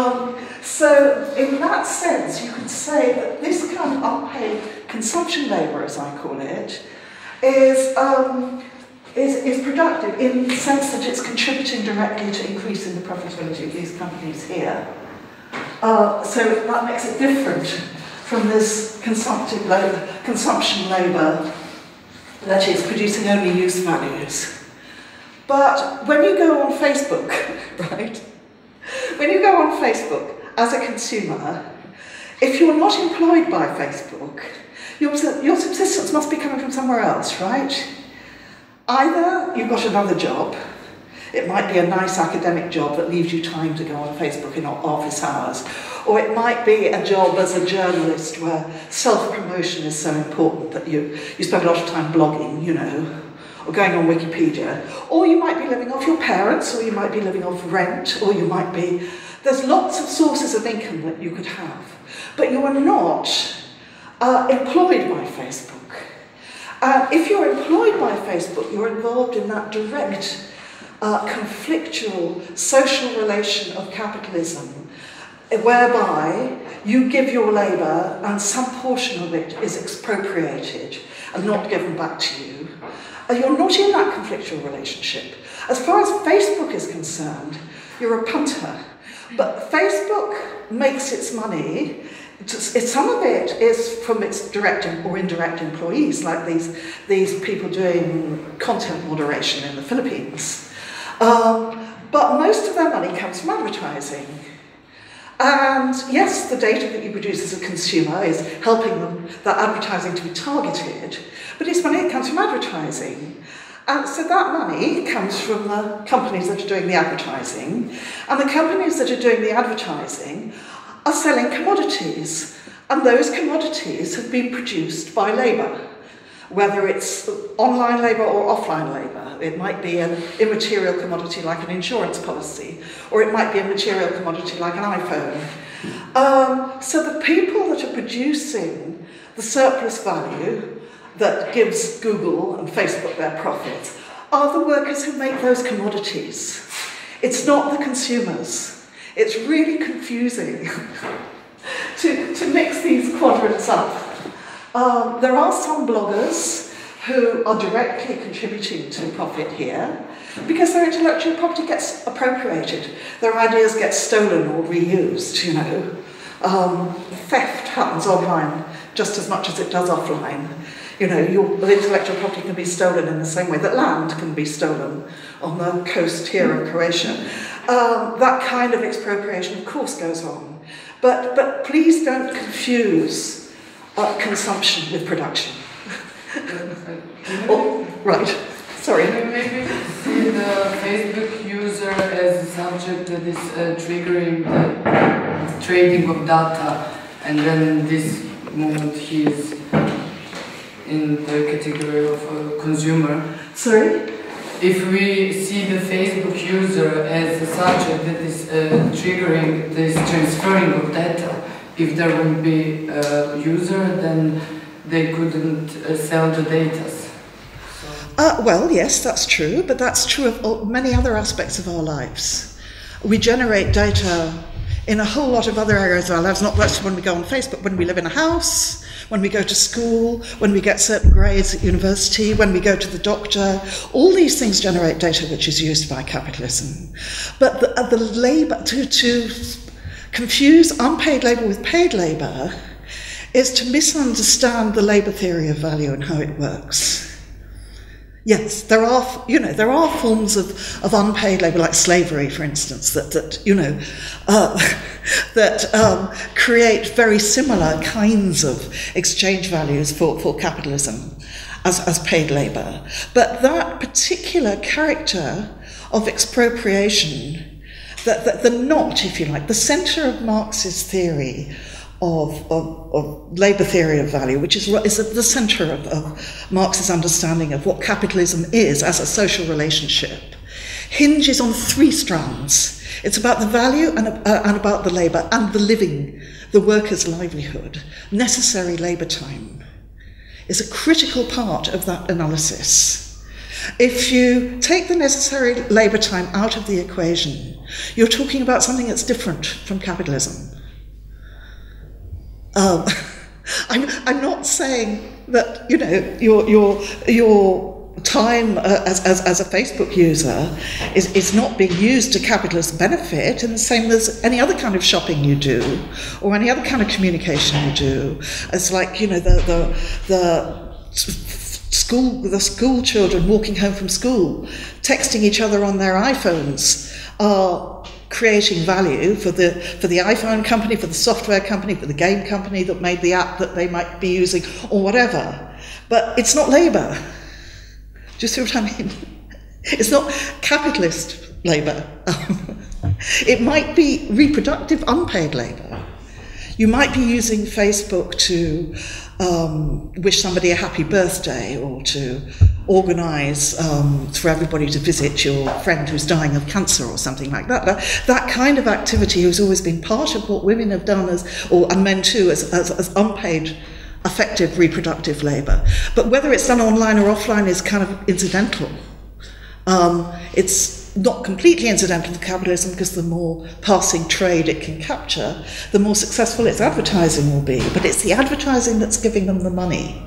So in that sense, you could say that this kind of unpaid consumption labour, as I call it, is productive in the sense that it's contributing directly to increasing the profitability of these companies here. So that makes it different from this consumption labour that is producing only use values. But when you go on Facebook, right? When you go on Facebook as a consumer, if you're not employed by Facebook, your subsistence must be coming from somewhere else, right? Either you've got another job, it might be a nice academic job that leaves you time to go on Facebook in office hours, or it might be a job as a journalist where self-promotion is so important that you spend a lot of time blogging, you know, or going on Wikipedia, or you might be living off your parents, or you might be living off rent, or you might be... There's lots of sources of income that you could have, but you are not employed by Facebook. If you're employed by Facebook, you're involved in that direct conflictual social relation of capitalism, whereby you give your labour and some portion of it is expropriated and not given back to you. You're not in that conflictual relationship. As far as Facebook is concerned, you're a punter. But Facebook makes its money, some of it is from its direct or indirect employees, like these people doing content moderation in the Philippines. But most of their money comes from advertising. And yes, the data that you produce as a consumer is helping that advertising to be targeted, but it's money that comes from advertising. And so that money comes from the companies that are doing the advertising, and the companies that are doing the advertising are selling commodities, and those commodities have been produced by labour, whether it's online labour or offline labour. It might be an immaterial commodity like an insurance policy, or it might be a material commodity like an iPhone. So the people that are producing the surplus value that gives Google and Facebook their profits are the workers who make those commodities. It's not the consumers. It's really confusing to mix these quadrants up. There are some bloggers who are directly contributing to profit here because their intellectual property gets appropriated. Their ideas get stolen or reused, you know. Theft happens online just as much as it does offline. You know, the intellectual property can be stolen in the same way that land can be stolen on the coast here of Croatia. That kind of expropriation, of course, goes on. But please don't confuse consumption with production. Right. Sorry. Maybe see the Facebook user as a subject that is triggering the trading of data, and then in this moment he is in the category of a consumer. Sorry? If we see the Facebook user as a subject that is triggering this transferring of data, if there would be a user, then they couldn't sell the data. Well, yes, that's true, but that's true of many other aspects of our lives. We generate data in a whole lot of other areas of our lives, not just when we go on Facebook, when we live in a house, when we go to school, when we get certain grades at university, when we go to the doctor. All these things generate data which is used by capitalism. But the labour, to confuse unpaid labour with paid labour is to misunderstand the labour theory of value and how it works. Yes, there are forms of unpaid labour, like slavery, for instance, that create very similar kinds of exchange values for capitalism as paid labour. But that particular character of expropriation, the knot, if you like, the centre of Marx's theory of labour theory of value, which is at the centre of Marx's understanding of what capitalism is as a social relationship, hinges on three strands. It's about the value and about the labour and the living, the worker's livelihood. Necessary labour time is a critical part of that analysis. If you take the necessary labour time out of the equation, you're talking about something that's different from capitalism. I'm not saying that your time as a Facebook user is not being used to capitalist benefit in the same as any other kind of shopping you do or any other kind of communication you do. It's like the school children walking home from school, texting each other on their iPhones are creating value for the iPhone company, for the software company, for the game company that made the app that they might be using, or whatever. But it's not labour. Do you see what I mean? It's not capitalist labour. It might be reproductive unpaid labour. You might be using Facebook to wish somebody a happy birthday or to organise for everybody to visit your friend who's dying of cancer or something like that. That kind of activity has always been part of what women have done and men too, as unpaid effective reproductive labour. But whether it's done online or offline is kind of incidental. It's not completely incidental to capitalism because the more passing trade it can capture, the more successful its advertising will be. But it's the advertising that's giving them the money.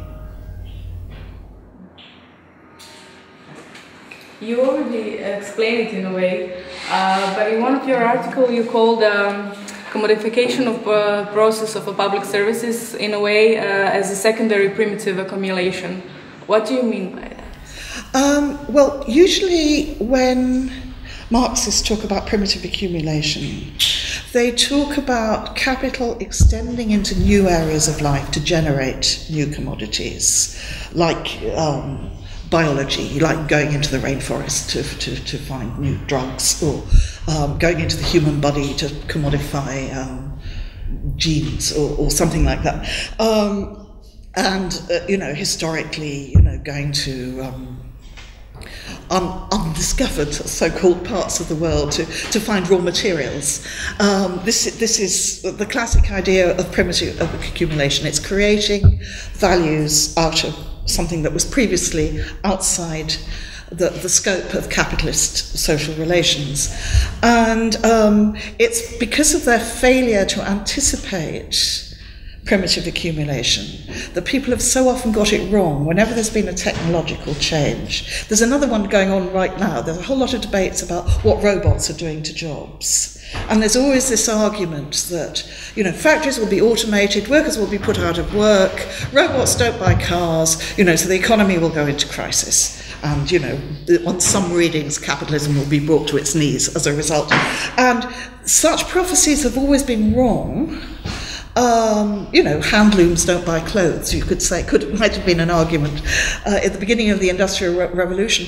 You already explained it in a way, but in one of your articles you called commodification of process of public services in a way as a secondary primitive accumulation. What do you mean by that? Well, usually when Marxists talk about primitive accumulation, they talk about capital extending into new areas of life to generate new commodities, like biology, like going into the rainforest to find new drugs, or going into the human body to commodify genes or something like that. Historically, going to undiscovered so-called parts of the world to find raw materials. This is the classic idea of primitive accumulation. It's creating values out of something that was previously outside the scope of capitalist social relations. And it's because of their failure to anticipate primitive accumulation, that people have so often got it wrong whenever there's been a technological change. There's another one going on right now. There's a whole lot of debates about what robots are doing to jobs. And there's always this argument that, you know, factories will be automated, workers will be put out of work, robots don't buy cars, you know, so the economy will go into crisis. And, you know, on some readings, capitalism will be brought to its knees as a result. And such prophecies have always been wrong. You know, handlooms don't buy clothes, you could say. Might have been an argument at the beginning of the Industrial Revolution.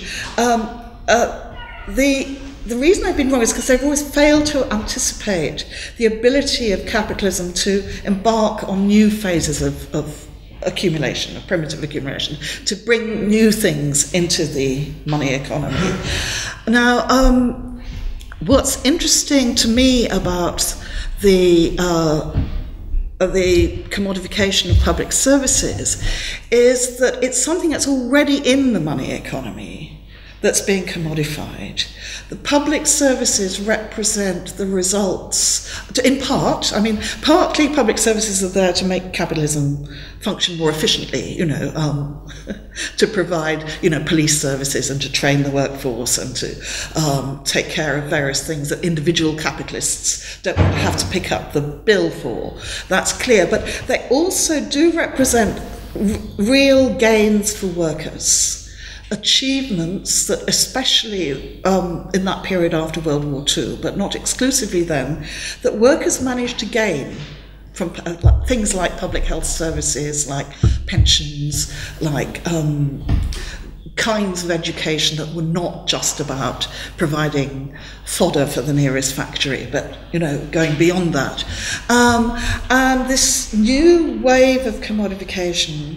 The reason I've been wrong is because they've always failed to anticipate the ability of capitalism to embark on new phases of accumulation, of primitive accumulation, to bring new things into the money economy. Now, what's interesting to me about the commodification of public services is that it's something that's already in the money economy that's being commodified. The public services represent the results, in part, I mean, partly public services are there to make capitalism function more efficiently, you know, to provide, you know, police services and to train the workforce and to take care of various things that individual capitalists don't want to have to pick up the bill for. That's clear, but they also do represent real gains for workers. Achievements that, especially in that period after World War II, but not exclusively then, that workers managed to gain from things like public health services, like pensions, like kinds of education that were not just about providing fodder for the nearest factory, but, you know, going beyond that. And this new wave of commodification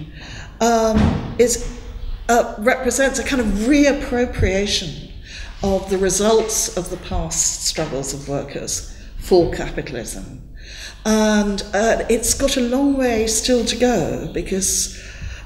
represents a kind of reappropriation of the results of the past struggles of workers for capitalism. And it's got a long way still to go, because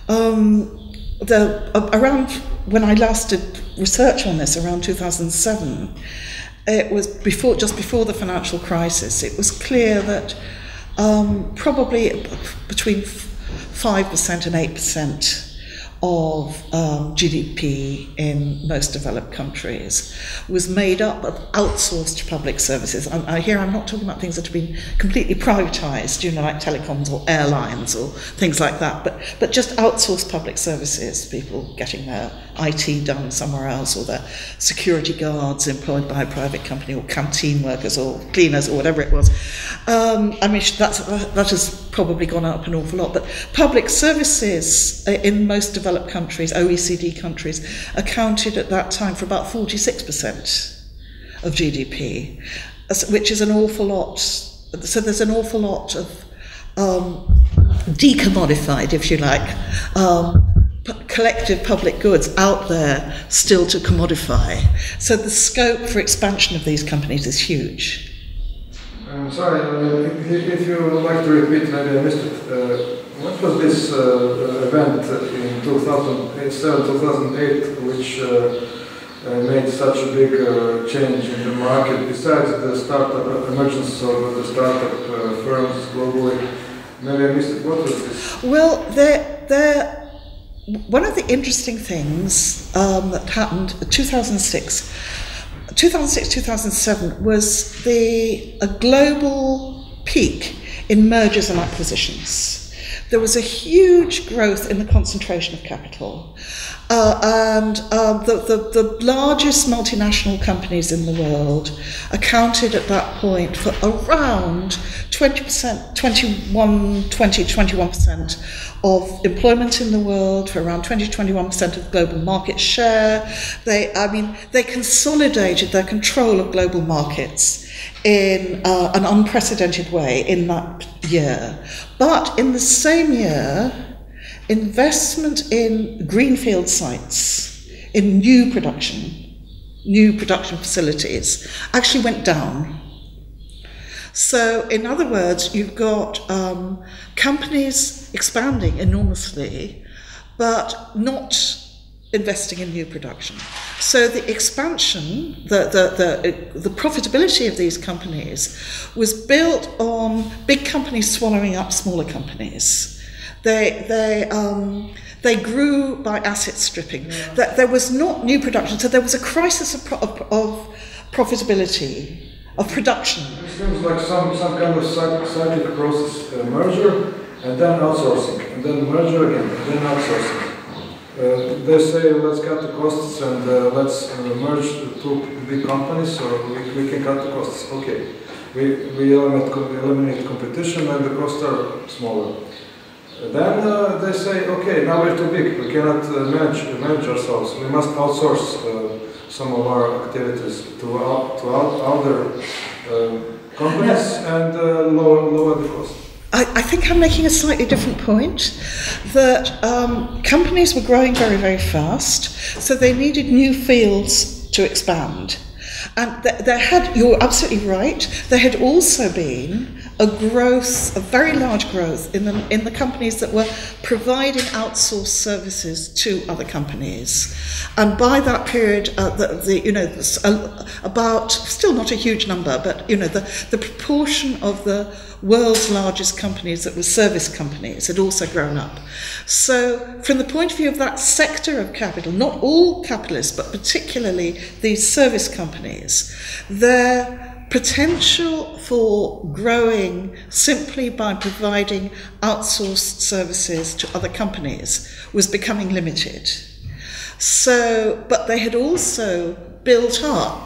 around when I last did research on this, around 2007, it was just before the financial crisis, it was clear that probably between 5% and 8% of GDP in most developed countries was made up of outsourced public services. Here I'm not talking about things that have been completely privatised, you know, like telecoms or airlines or things like that, but just outsourced public services, people getting their IT done somewhere else, or their security guards employed by a private company, or canteen workers or cleaners or whatever it was. I mean, that has probably gone up an awful lot, but public services in most developed countries, OECD countries, accounted at that time for about 46% of GDP, which is an awful lot. So there's an awful lot of decommodified, if you like, collective public goods out there still to commodify. So the scope for expansion of these companies is huge. I'm sorry, if you would like to repeat, maybe I missed it. What was this event in 2007-2008 which made such a big change in the market, besides the emergence of the startup firms globally? Maybe I missed it. What was this? Well, one of the interesting things that happened in 2006-2007 was a global peak in mergers and acquisitions. There was a huge growth in the concentration of capital, and the largest multinational companies in the world accounted at that point for around 21% of employment in the world, for around 20-21% of global market share. They consolidated their control of global markets in an unprecedented way in that year. But in the same year, investment in greenfield sites, in new production facilities, actually went down. So, in other words, you've got companies expanding enormously, but not investing in new production. So the expansion, the profitability of these companies was built on big companies swallowing up smaller companies. They grew by asset stripping. That there was not new production, so there was a crisis of profitability, of production. It seems like some kind of cyclic process, merger and then outsourcing, and then merger again, and then outsourcing. They say let's cut the costs and let's merge two big companies so we can cut the costs. Okay, we eliminate competition and the costs are smaller. Then they say, okay, now we're too big, we cannot manage ourselves, we must outsource some of our activities to other companies and lower the cost. I think I'm making a slightly different point, that companies were growing very, very fast, so they needed new fields to expand. And you're absolutely right, there had also been a very large growth in the companies that were providing outsourced services to other companies. And by that period, about, still not a huge number, but the proportion of the world's largest companies that were service companies had also grown up. So from the point of view of that sector of capital, not all capitalists, but particularly these service companies, their potential for growing simply by providing outsourced services to other companies was becoming limited. So, but they had also built up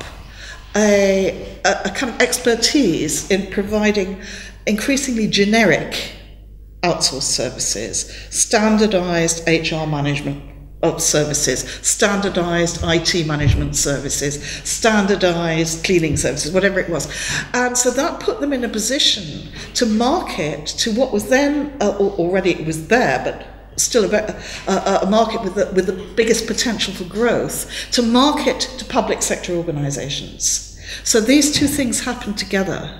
a kind of expertise in providing increasingly generic outsourced services, standardized HR management of services, standardized IT management services, standardized cleaning services, whatever it was. And so that put them in a position to market to what was then, already it was there, but still a market with the biggest potential for growth, to market to public sector organizations. So these two things happened together.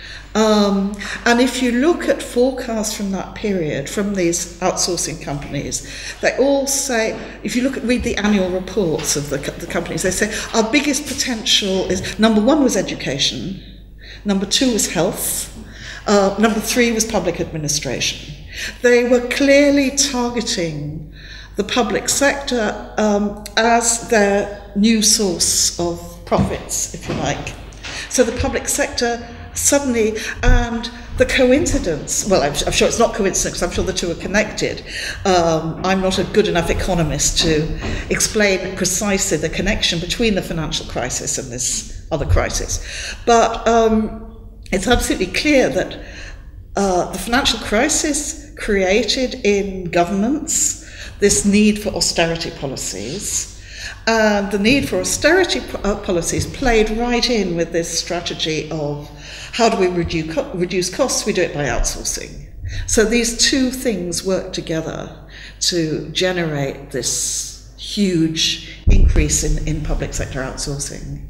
And if you look at forecasts from that period, from these outsourcing companies, they all say, if you read the annual reports of the companies, they say our biggest potential is, number one was education, number two was health, number three was public administration. They were clearly targeting the public sector as their new source of profits, if you like. So the public sector suddenly, and the coincidence, well, I'm sure it's not coincidence, I'm sure the two are connected. I'm not a good enough economist to explain precisely the connection between the financial crisis and this other crisis. But it's absolutely clear that the financial crisis created in governments this need for austerity policies. And the need for austerity policies played right in with this strategy of how do we reduce costs? We do it by outsourcing. So these two things work together to generate this huge increase in public sector outsourcing.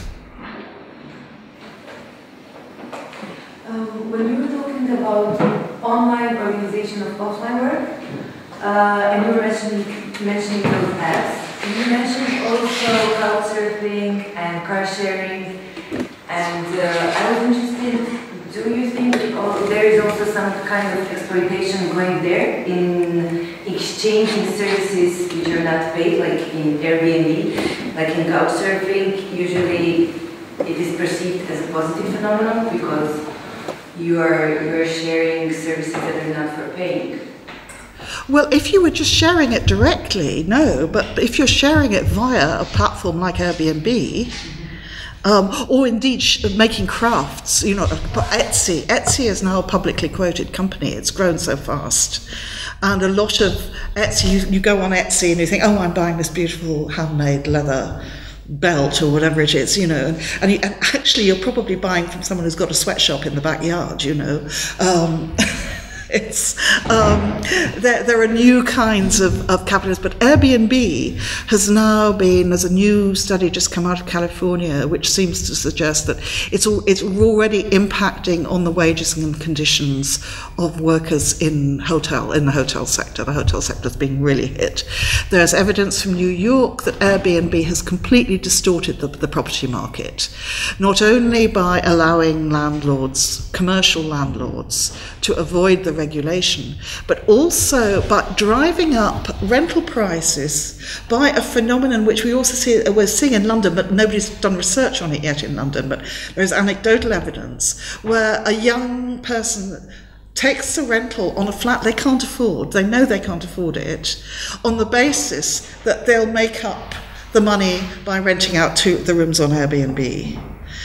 When you were talking about online organization of offline work, and you were mentioning those apps, you mentioned also couchsurfing and car sharing, and I was interested, do you think there is also some kind of exploitation going there in exchanging services which are not paid, like in Airbnb, like in couchsurfing? Usually it is perceived as a positive phenomenon because you are sharing services that are not for paying. Well, if you were just sharing it directly, no, but if you're sharing it via a platform like Airbnb, or indeed making crafts, Etsy. Etsy is now a publicly quoted company. It's grown so fast. And a lot of Etsy, you go on Etsy and you think, oh, I'm buying this beautiful handmade leather belt or whatever it is, and actually you're probably buying from someone who's got a sweatshop in the backyard, There are new kinds of capitalism, but Airbnb has now been, there's a new study just come out of California which seems to suggest that it's already impacting on the wages and conditions of workers in the hotel sector. The hotel sector is being really hit. There's evidence from New York that Airbnb has completely distorted the property market, not only by allowing landlords, commercial landlords, to avoid the regulation, but also by driving up rental prices by a phenomenon which we're seeing in London, but nobody's done research on it yet in London, but there's anecdotal evidence where a young person takes a rental on a flat they can't afford, they know they can't afford it, on the basis that they'll make up the money by renting out the rooms on Airbnb.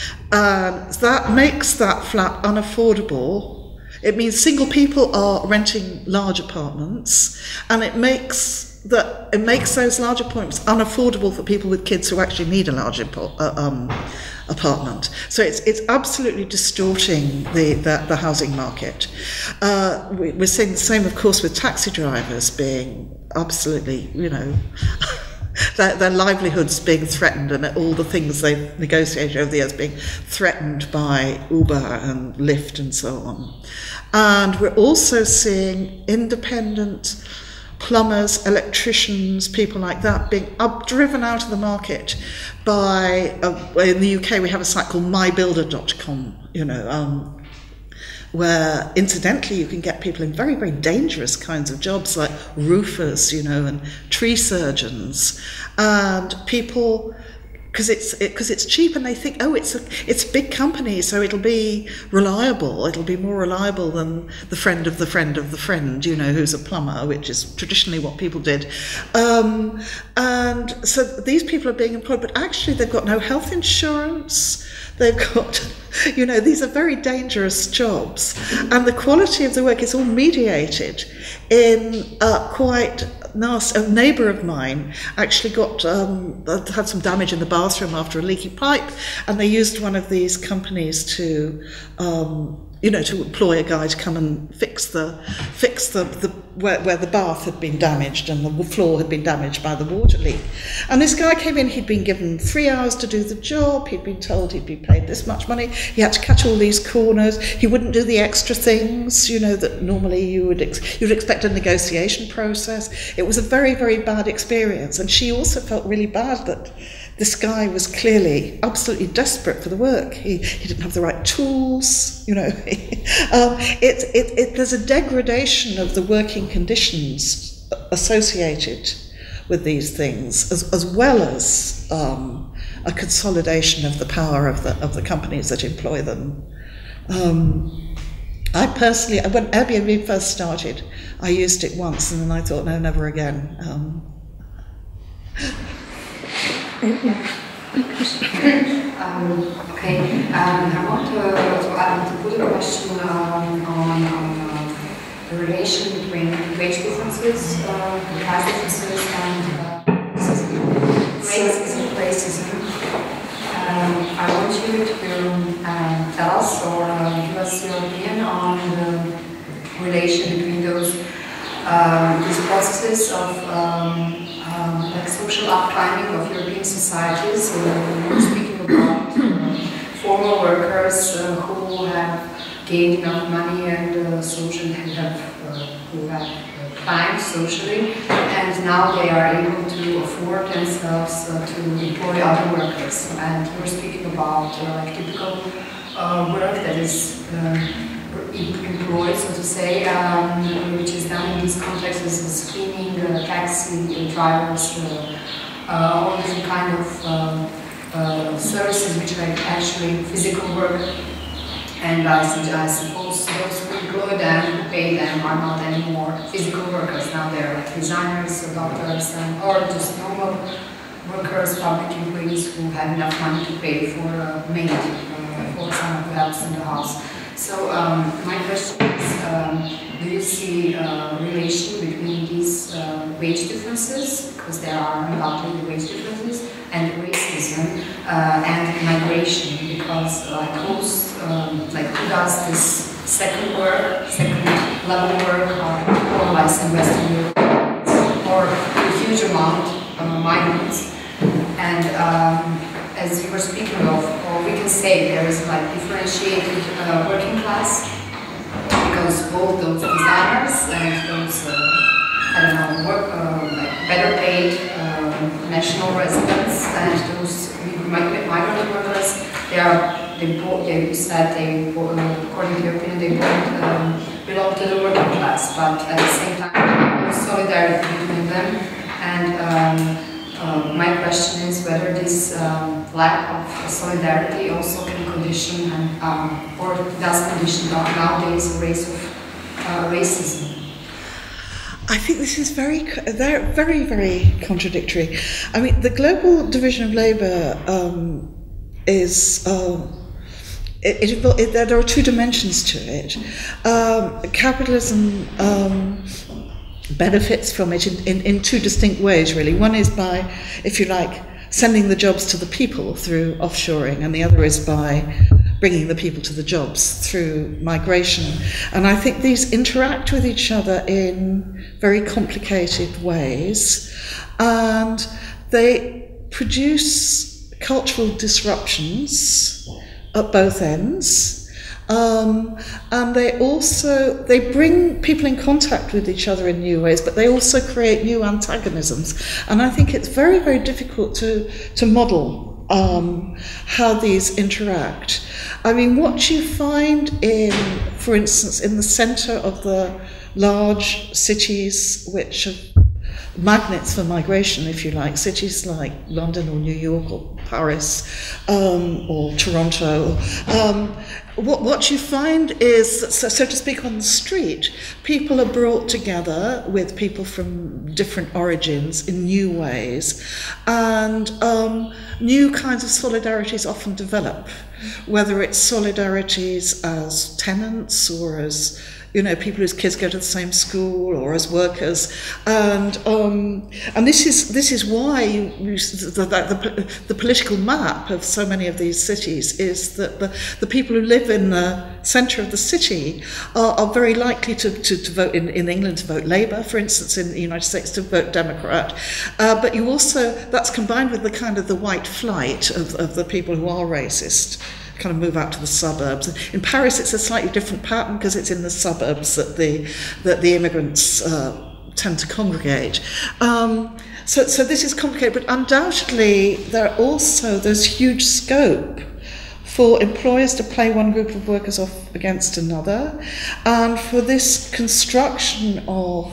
That makes that flat unaffordable. It means single people are renting large apartments, and it makes those large apartments unaffordable for people with kids who actually need a large apartment. So it's absolutely distorting the housing market. We're seeing the same, of course, with taxi drivers being absolutely, their livelihoods being threatened, and all the things they've negotiated over the years being threatened by Uber and Lyft and so on. And we're also seeing independent plumbers, electricians, people like that being driven out of the market by, in the UK we have a site called mybuilder.com, where incidentally you can get people in very, very dangerous kinds of jobs like roofers, and tree surgeons, and people, because it's cheap, and they think, oh, it's a big company, so it'll be reliable. It'll be more reliable than the friend of the friend of the friend, who's a plumber, which is traditionally what people did. And so these people are being employed, but actually they've got no health insurance. They've got, these are very dangerous jobs, and the quality of the work is all mediated in quite nasty. A neighbour of mine actually had some damage in the bathroom after a leaky pipe, and they used one of these companies to employ a guy to come and fix where the bath had been damaged and the floor had been damaged by the water leak. And this guy came in, he'd been given 3 hours to do the job, he'd been told he'd be paid this much money, he had to cut all these corners, he wouldn't do the extra things, that normally you'd expect a negotiation process. It was a very, very bad experience, and she also felt really bad that this guy was clearly absolutely desperate for the work. He didn't have the right tools, There's a degradation of the working conditions associated with these things, as well as a consolidation of the power of the companies that employ them. I personally, when Airbnb first started, I used it once, and then I thought, no, never again. I want to put a question on the relation between wage differences, price differences, and racism. I want you to tell us or give us your opinion on the relation between these processes of social upclimbing of European societies. We're speaking about former workers who have gained enough money and who have climbed socially, and now they are able to afford themselves to employ other workers. And we're speaking about typical work that is employed, so to say, which is done in these contexts as cleaning, taxi drivers, all different kind of services which are actually physical work. And I suppose those who employ them, who pay them, are not anymore physical workers. Now they're like designers, or doctors, or just normal workers, public employees who have enough money to pay for a maid, for someone who helps in the house. So my question is, do you see a relation between these wage differences, because there are undoubtedly wage differences, and racism and migration? Because who does this second level work are formalized in Western Europe, or a huge amount migrants. And as you were speaking of, or we can say there is like differentiated working class, because both those designers and those I don't know, like better paid national residents and those migrant workers, you said according to your opinion, they both belong to the working class, but at the same time, there is solidarity between them. And my question is whether this lack of solidarity also can condition or does condition nowadays a race of racism. I think this is very, very contradictory. I mean, the global division of labour is. There are two dimensions to it. Capitalism benefits from it in two distinct ways, really. One is by, if you like, sending the jobs to the people through offshoring, and the other is by bringing the people to the jobs through migration. And I think these interact with each other in very complicated ways, and they produce cultural disruptions at both ends. And they bring people in contact with each other in new ways, but they also create new antagonisms. And I think it's very, very difficult to model how these interact. I mean, what you find for instance, in the centre of the large cities which are magnets for migration, if you like, cities like London or New York or Paris or Toronto, what you find is, so to speak, on the street, people are brought together with people from different origins in new ways, and new kinds of solidarities often develop, whether it's solidarities as tenants or as people whose kids go to the same school, or as workers, and this is why the political map of so many of these cities is that the people who live in the centre of the city are very likely to vote in England, to vote Labour, for instance, in the United States to vote Democrat, but you also, that's combined with the kind of the white flight of the people who are racist, kind of move out to the suburbs. In Paris, it's a slightly different pattern because it's in the suburbs that the immigrants tend to congregate. So this is complicated, but undoubtedly there's huge scope for employers to play one group of workers off against another, and for this construction of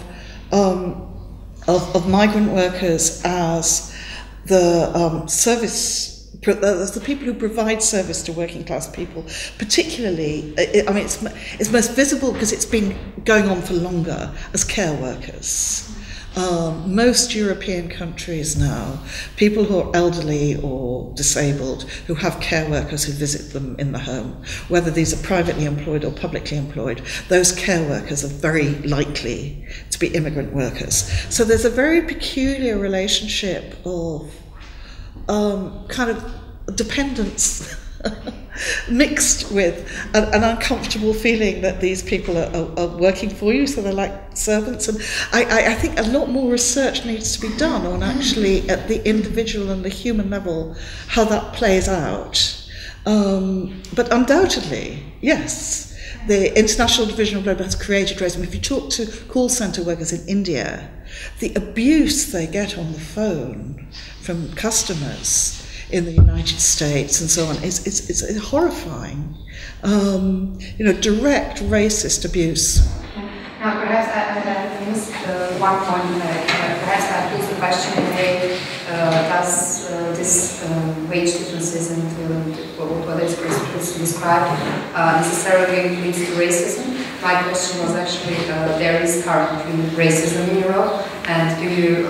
migrant workers as the the people who provide service to working class people, particularly, it's most visible because it's been going on for longer as care workers. Most European countries now, people who are elderly or disabled, who have care workers who visit them in the home, whether these are privately employed or publicly employed, those care workers are very likely to be immigrant workers. So there's a very peculiar relationship of kind of dependence mixed with an uncomfortable feeling that these people are working for you, so they're like servants. And I think a lot more research needs to be done on actually at the individual and the human level how that plays out. But undoubtedly, yes, the International Division of Labour has created racism. If you talk to call centre workers in India, the abuse they get on the phone from customers in the United States and so on is horrifying. Direct racist abuse. Now, perhaps I missed one point. Perhaps I posed the question today: does this wage differences and what is described necessarily leads to racism? My question was actually: there is currently racism in Europe, and do you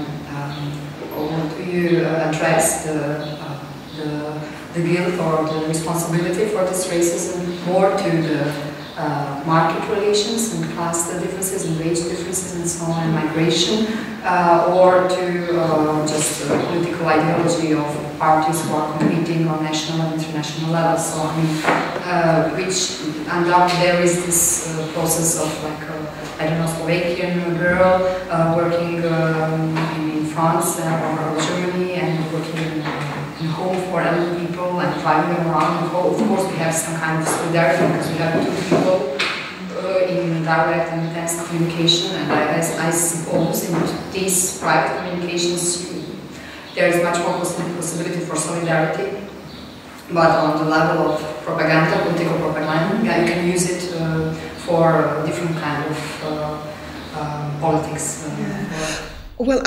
address the guilt or the responsibility for this racism more to the market relations and class differences and wage differences and so on, and migration, or to just political ideology of parties who are competing competing on national and international level. So I mean, which undoubtedly there is this process of like I don't know, Slovakian girl working in France or Germany and working in home for elderly people and driving them around. Of course, we have some kind of solidarity because we have two people in direct and intense communication, and I suppose in these private communications there is much more possibility for solidarity. But on the level of propaganda, political propaganda, you can use it for different kind of politics. Well,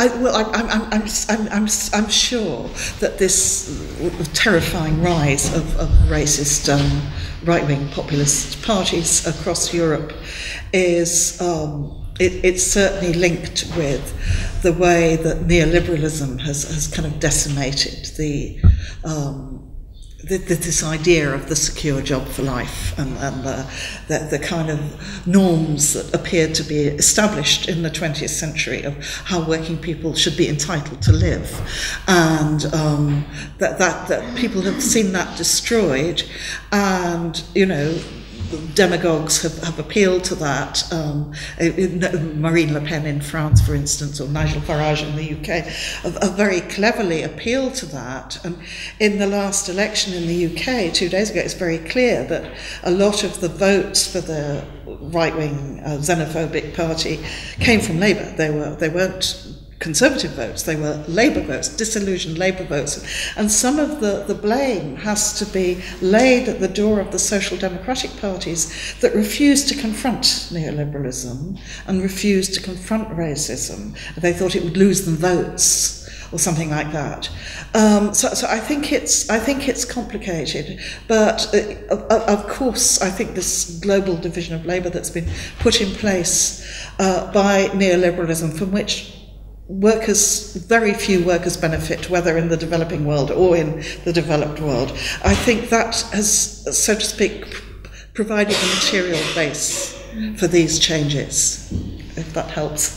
I'm sure that this terrifying rise of racist right-wing populist parties across Europe is it's certainly linked with the way that neoliberalism has kind of decimated this idea of the secure job for life and the kind of norms that appeared to be established in the 20th century of how working people should be entitled to live, and that people have seen that destroyed, and you know, demagogues have appealed to that. Marine Le Pen in France, for instance, or Nigel Farage in the UK, have very cleverly appealed to that. And in the last election in the UK 2 days ago, it's very clear that a lot of the votes for the right-wing xenophobic party came from Labour. They weren't Conservative votes, they were Labour votes, disillusioned Labour votes. And some of the blame has to be laid at the door of the social democratic parties that refused to confront neoliberalism and refused to confront racism. They thought it would lose them votes or something like that. So I think it's complicated, but of course I think this global division of labour that's been put in place by neoliberalism, from which very few workers benefit, whether in the developing world or in the developed world. I think that has, so to speak, provided the material base for these changes, if that helps.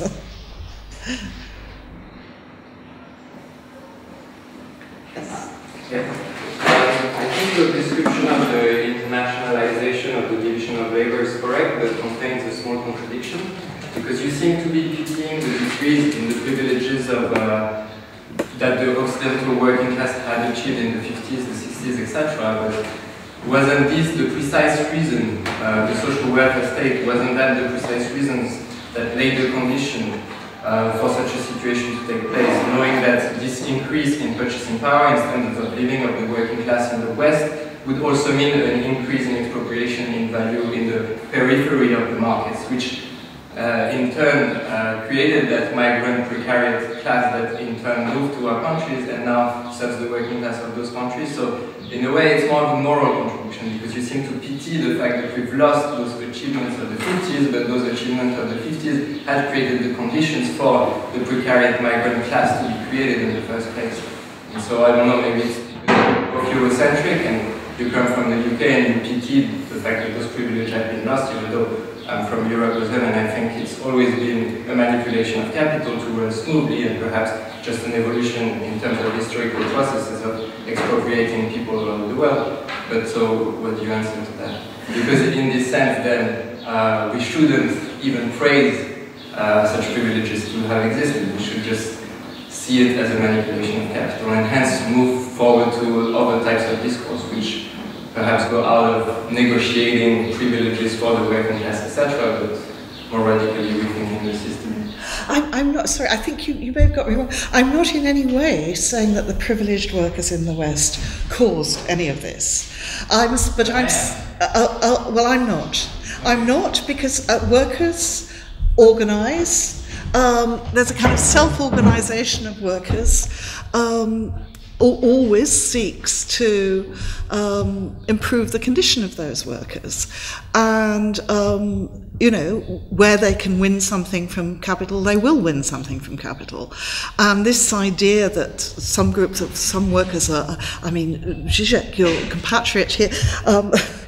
I think the description of the internationalization of the division of labor is correct, but contains a small contradiction. Because you seem to be pitying the decrease in the privileges of that the Occidental working class had achieved in the 50s, the 60s, etc. But wasn't this the precise reason, the social welfare state, wasn't that the precise reasons that laid the condition for such a situation to take place, knowing that this increase in purchasing power and standards of living of the working class in the West would also mean an increase in expropriation in value in the periphery of the markets, which in turn created that migrant precariat class that in turn moved to our countries and now serves the working class of those countries. So in a way it's more of a moral contribution, because you seem to pity the fact that we've lost those achievements of the 50s, but those achievements of the 50s had created the conditions for the precariat migrant class to be created in the first place. And so I don't know, maybe it's Eurocentric and you come from the UK and you pity the fact that those privileges have been lost, even though I'm from Europe as well, and I think it's always been a manipulation of capital to run smoothly, and perhaps just an evolution in terms of historical processes of expropriating people all over the world. But so, what do you answer to that? Because in this sense, then, we shouldn't even praise such privileges to have existed. We should just see it as a manipulation of capital, and hence move forward to other types of discourse, which perhaps go out of negotiating privileges for the working class, etc., but more radically rethinking the system. I'm not, sorry, I think you may have got me wrong. I'm not in any way saying that the privileged workers in the West caused any of this. I'm not. I'm not, because workers organise. There's a kind of self-organisation of workers. Always seeks to improve the condition of those workers, and you know, where they can win something from capital, they will win something from capital. And this idea that some groups of some workers are, I mean, Zizek, your compatriot here,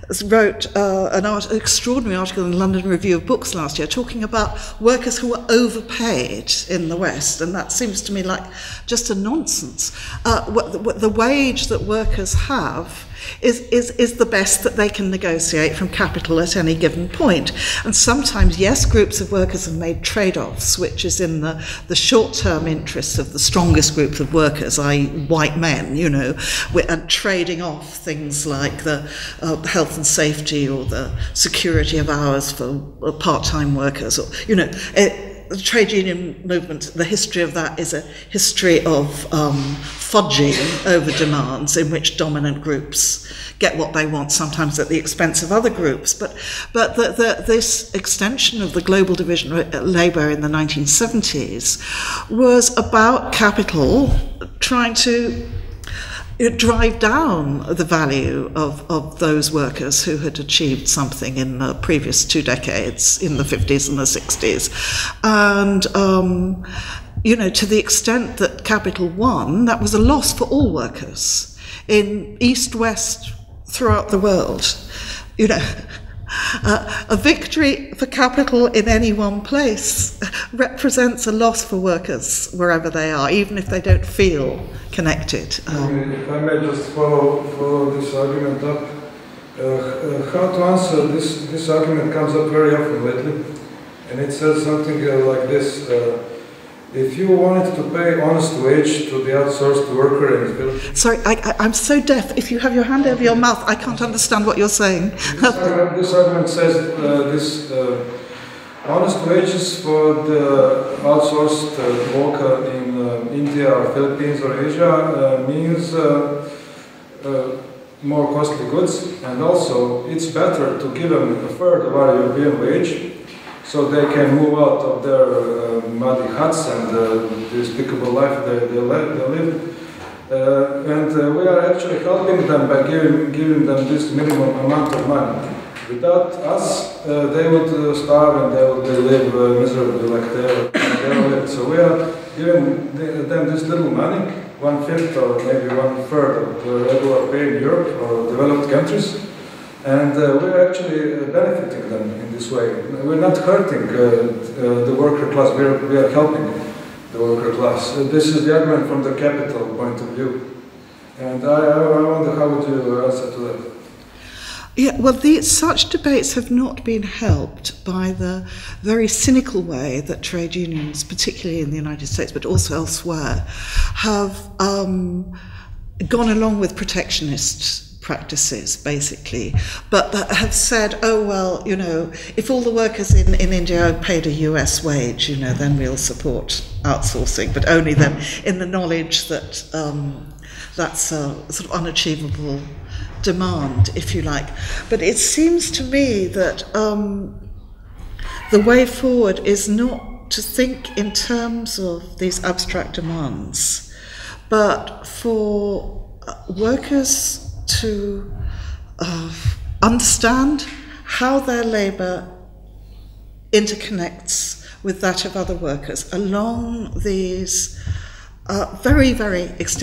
wrote an extraordinary article in the London Review of Books last year talking about workers who were overpaid in the West, and that seems to me like just a nonsense. The wage that workers have is the best that they can negotiate from capital at any given point. And sometimes, yes, groups of workers have made trade-offs, which is in the short-term interests of the strongest group of workers, i.e. white men, you know, and trading off things like the health and safety or the security of hours for part-time workers, or, you know, the trade union movement, the history of that is a history of fudging over demands in which dominant groups get what they want, sometimes at the expense of other groups. But this extension of the global division of labour in the 1970s was about capital trying to drive down the value of those workers who had achieved something in the previous 2 decades, in the 50s and the 60s. And, you know, to the extent that capital won, that was a loss for all workers in East, West, throughout the world. You know, a victory for capital in any one place represents a loss for workers wherever they are, even if they don't feel connected. If I may just follow this argument up, how to answer this argument comes up very often lately, and it says something like this. If you wanted to pay honest wage to the outsourced worker in the Philippines... Sorry, I'm so deaf. If you have your hand over your mouth, I can't understand what you're saying. This argument says honest wages for the outsourced worker in India or Philippines or Asia means more costly goods, and also it's better to give them a third of our European wage, so they can move out of their muddy huts and the despicable life they live. And we are actually helping them by giving them this minimum amount of money. Without us, they would starve and they would live miserably like they live. So we are giving them this little money, 1/5 or maybe 1/3 of the regular pay in Europe or developed countries. And we're actually benefiting them in this way. We're not hurting the worker class, we are helping the worker class. This is the argument from the capital point of view. And I wonder how would you answer to that? Yeah, well, such debates have not been helped by the very cynical way that trade unions, particularly in the United States, but also elsewhere, have gone along with protectionist practices, basically, but that have said, oh, well, you know, if all the workers in India are paid a US wage, you know, then we'll support outsourcing, but only then in the knowledge that that's a sort of unachievable demand, if you like. But it seems to me that the way forward is not to think in terms of these abstract demands, but for workers to understand how their labour interconnects with that of other workers along these very, very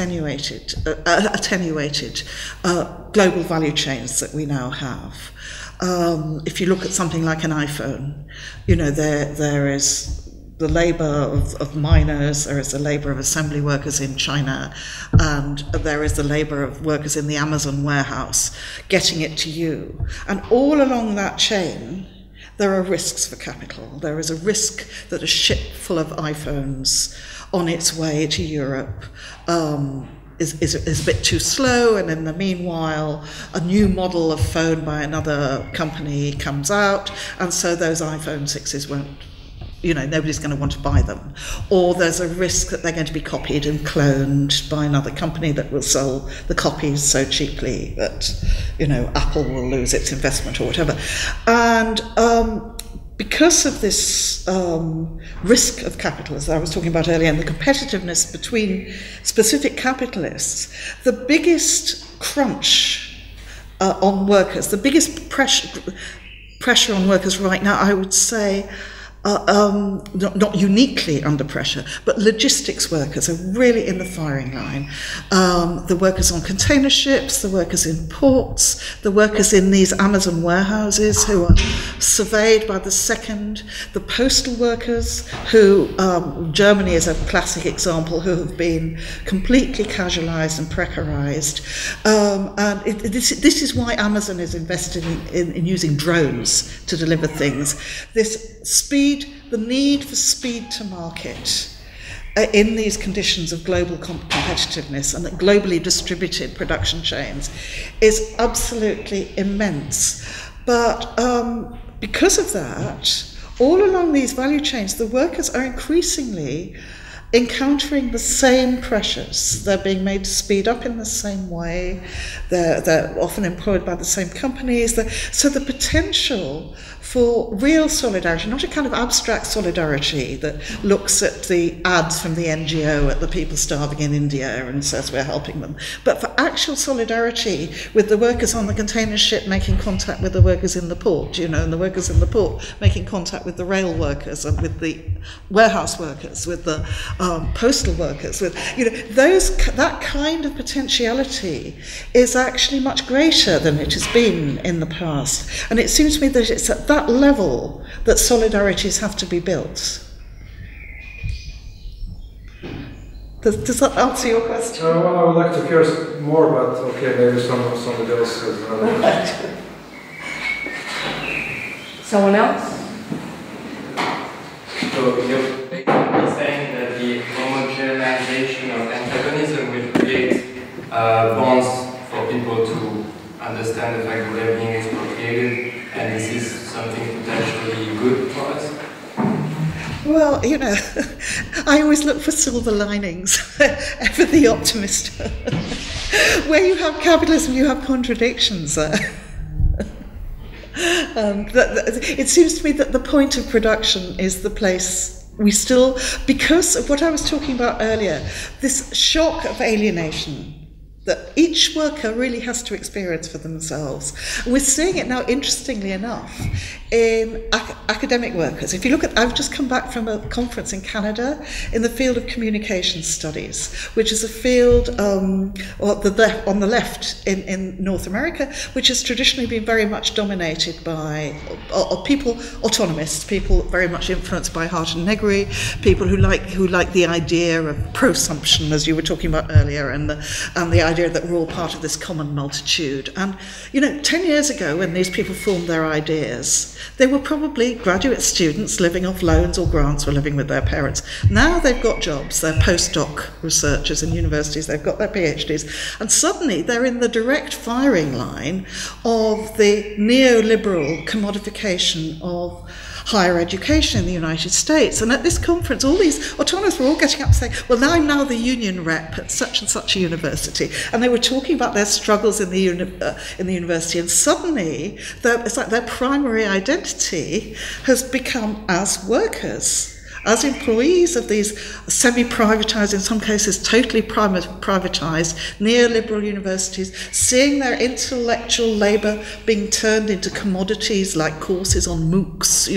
attenuated global value chains that we now have. If you look at something like an iPhone, you know, there is the labour of miners, there is the labour of assembly workers in China, and there is the labour of workers in the Amazon warehouse getting it to you. And all along that chain, there are risks for capital. There is a risk that a ship full of iPhones on its way to Europe is a bit too slow, and in the meanwhile a new model of phone by another company comes out, and so those iPhone 6s won't, you know, nobody's going to want to buy them. Or there's a risk that they're going to be copied and cloned by another company that will sell the copies so cheaply that, you know, Apple will lose its investment or whatever. And because of this risk of capital, as I was talking about earlier, and the competitiveness between specific capitalists, the biggest crunch on workers, the biggest pressure on workers right now, I would say, not uniquely under pressure, but logistics workers are really in the firing line. The workers on container ships, the workers in ports, the workers in these Amazon warehouses who are surveyed by the second, the postal workers who, Germany is a classic example, who have been completely casualised and precarised. And this is why Amazon is invested in using drones to deliver things. This speed, the need for speed to market in these conditions of global competitiveness and globally distributed production chains is absolutely immense. But because of that, all along these value chains, the workers are increasingly encountering the same pressures. They're being made to speed up in the same way. They're often employed by the same companies. So the potential for real solidarity, not a kind of abstract solidarity that looks at the ads from the NGO at the people starving in India and says we're helping them, but for actual solidarity with the workers on the container ship making contact with the workers in the port, and the workers in the port making contact with the rail workers and with the warehouse workers, with the postal workers, with that kind of potentiality is actually much greater than it has been in the past. And it seems to me that it's at that level that solidarities have to be built. Does that answer your question? Well, I would like to hear more, but okay, maybe somebody else has another question. Someone else? So you're basically saying that the homogenization of antagonism will create bonds for people to understand the fact that they're being expropriated, and this is something potentially good for us? Well, I always look for silver linings, ever the optimist. Where you have capitalism, you have contradictions. It seems to me that the point of production is the place we still, because of what I was talking about earlier, this shock of alienation that each worker really has to experience for themselves. And we're seeing it now, interestingly enough, in academic workers. If you look at, I've just come back from a conference in Canada in the field of communication studies, which is a field on the left in North America, which has traditionally been very much dominated by people, autonomists, people very much influenced by Hart and Negri, people who like the idea of prosumption, as you were talking about earlier, and the idea that we're all part of this common multitude. And 10 years ago, when these people formed their ideas, they were probably graduate students living off loans or grants or living with their parents. Now they've got jobs, they're postdoc researchers in universities, they've got their PhDs, and suddenly they're in the direct firing line of the neoliberal commodification of higher education in the United States. And at this conference, all these autonomists were all getting up saying, well, I'm now the union rep at such and such a university. And they were talking about their struggles in the university. And suddenly, it's like their primary identity has become as workers, as employees of these semi-privatised, in some cases totally privatised, neoliberal universities, seeing their intellectual labour being turned into commodities like courses on MOOCs,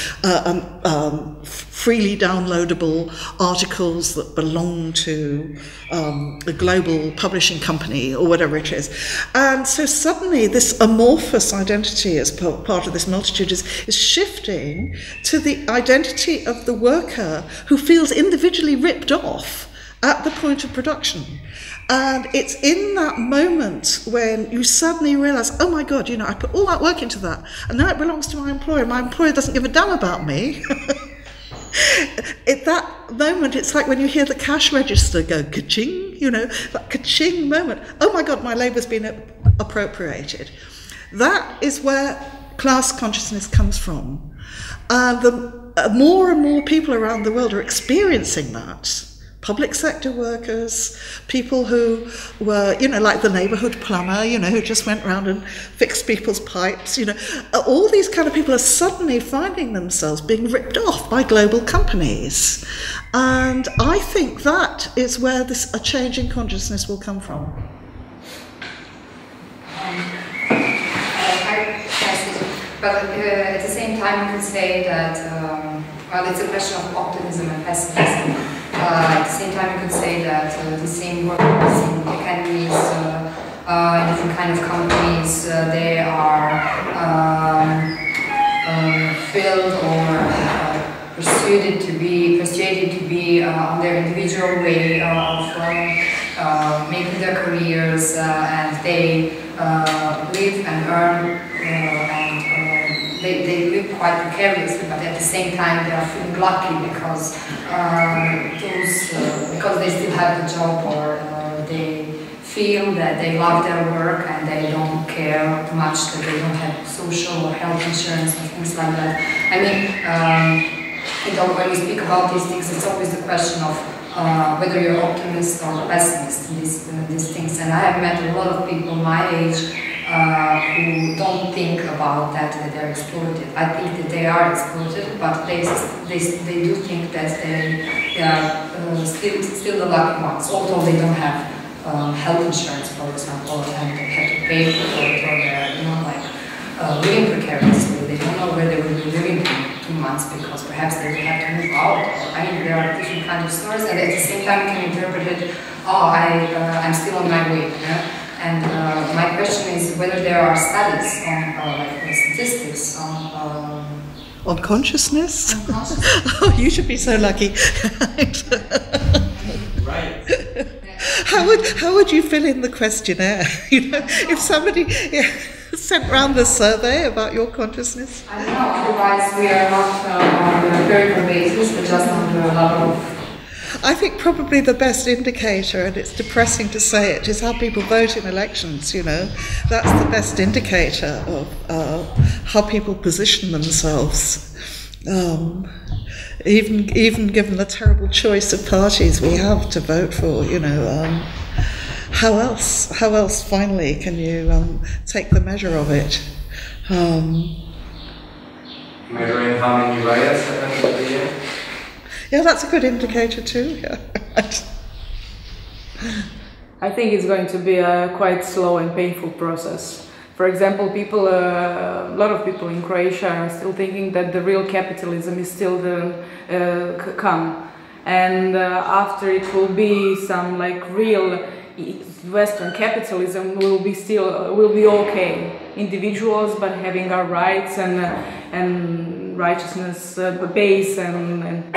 freely downloadable articles that belong to a global publishing company or whatever it is. And so suddenly this amorphous identity as part of this multitude is shifting to the identity of the worker who feels individually ripped off at the point of production. And it's in that moment when you suddenly realise, oh my God, I put all that work into that, and now it belongs to my employer. My employer doesn't give a damn about me. At that moment, it's like when you hear the cash register go ka-ching, that ka-ching moment. Oh my God, my labour's been appropriated. That is where class consciousness comes from. More and more people around the world are experiencing that. Public sector workers, people who were, like the neighbourhood plumber, who just went round and fixed people's pipes, all these kind of people are suddenly finding themselves being ripped off by global companies. And I think that is where a change in consciousness will come from. But at the same time, you could say that well, it's a question of optimism and pessimism. At the same time, you could say that the same workers in academies, different kind of companies, they are filled or persuaded to be on their individual way of making their careers, and they live and earn and they live quite precariously, but at the same time they are feeling lucky because because they still have the job, or they feel that they love their work and they don't care too much that they don't have social or health insurance and things like that. I mean, when we speak about these things, it's always the question of whether you're optimist or pessimist in these things. And I have met a lot of people my age who don't think about that they're exploited. I think that they are exploited, but they do think that they are still the lucky ones, although they don't have health insurance, for example, and they have to pay for it, or they're living precariously. They don't know where they will be living in 2 months because perhaps they will have to move out. I mean, there are different kinds of stories, and at the same time you can interpret it, oh, I'm still on my way. And my question is whether there are studies on, like statistics on consciousness? Oh, you should be so lucky. Right. How would you fill in the questionnaire? You know, if somebody sent round the survey about your consciousness? I don't know, otherwise we are not on a empirical basis, but just on the level of... I think probably the best indicator, and it's depressing to say it, is how people vote in elections, you know. That's the best indicator of how people position themselves. Even given the terrible choice of parties we have to vote for, you know, how else finally can you take the measure of it? Measuring how many riots happen every year? Yeah, that's a good indicator too. Yeah. I think it's going to be a quite slow and painful process. For example, a lot of people in Croatia are still thinking that the real capitalism is still to come, and after it will be some like real Western capitalism will be okay. Individuals, but having our rights and righteousness base and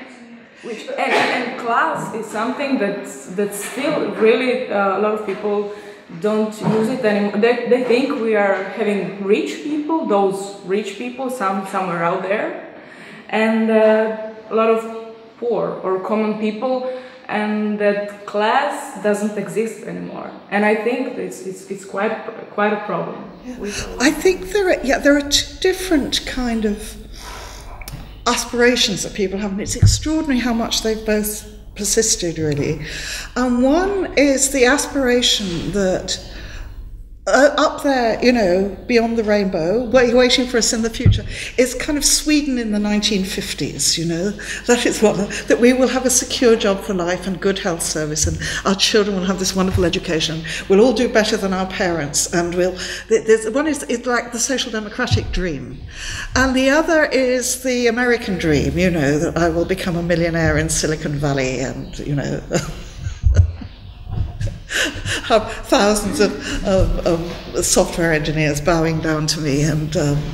class is something that's still really a lot of people don't use it anymore. They think we are having rich people, those rich people somewhere out there, and a lot of poor or common people, and that class doesn't exist anymore. And I think it's quite a problem. Yeah. I think there are two different kind of aspirations that people have, and it's extraordinary how much they've both persisted, really. And one is the aspiration that up there, you know, beyond the rainbow, waiting for us in the future, is kind of Sweden in the 1950s, you know. That is that we will have a secure job for life and good health service, and our children will have this wonderful education. We'll all do better than our parents, and one is like the social democratic dream. And the other is the American dream, you know, that I will become a millionaire in Silicon Valley and, you know, have thousands of software engineers bowing down to me and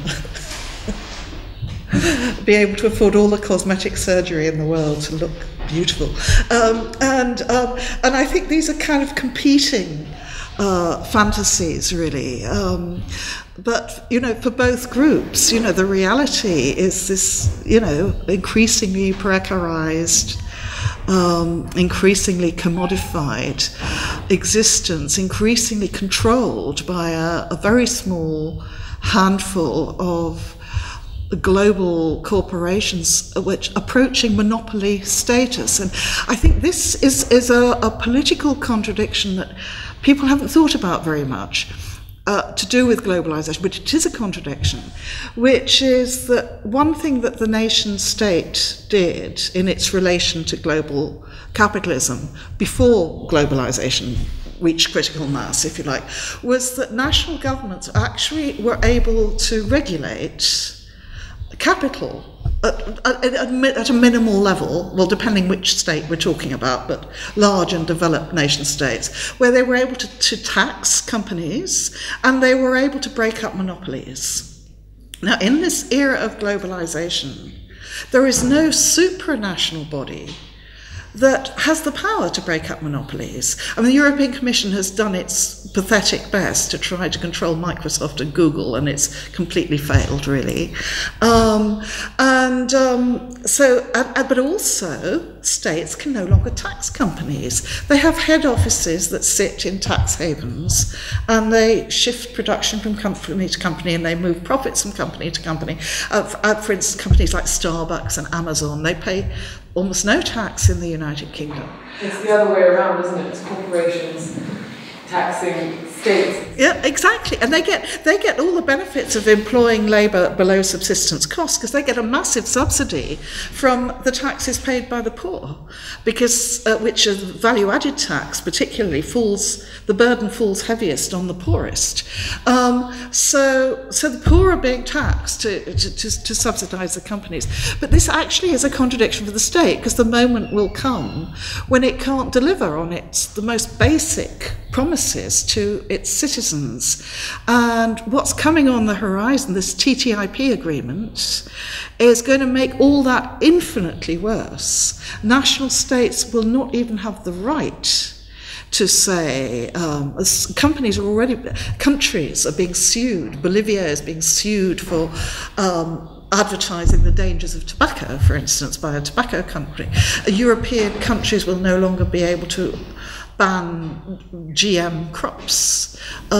be able to afford all the cosmetic surgery in the world to look beautiful. And I think these are kind of competing fantasies, really. But, you know, for both groups, you know, the reality is this, you know, increasingly precarized, increasingly commodified existence, increasingly controlled by a very small handful of global corporations which approaching monopoly status. And I think this is a political contradiction that people haven't thought about very much. To do with globalization, but it is a contradiction, which is that one thing that the nation state did in its relation to global capitalism before globalization reached critical mass, if you like, was that national governments actually were able to regulate capital at a minimal level, well, depending which state we're talking about, but large and developed nation states, where they were able to tax companies and they were able to break up monopolies. Now, in this era of globalization, there is no supranational body that has the power to break up monopolies. I mean, the European Commission has done its pathetic best to try to control Microsoft and Google, and it's completely failed, really. But also, states can no longer tax companies. They have head offices that sit in tax havens, and they shift production from company to company, and they move profits from company to company. For instance, companies like Starbucks and Amazon, they pay almost no tax in the United Kingdom. It's the other way around, isn't it? It's corporations taxing states. Yeah, exactly. And they get all the benefits of employing labour below subsistence costs, because they get a massive subsidy from the taxes paid by the poor, because which is value-added tax particularly the burden falls heaviest on the poorest. So the poor are being taxed to subsidise the companies. But this actually is a contradiction for the state, because the moment will come when it can't deliver on the most basic promises to its citizens. And what's coming on the horizon, this TTIP agreement, is going to make all that infinitely worse. National states will not even have the right to say, countries are being sued. Bolivia is being sued for advertising the dangers of tobacco, for instance, by a tobacco company. European countries will no longer be able to ban GM crops.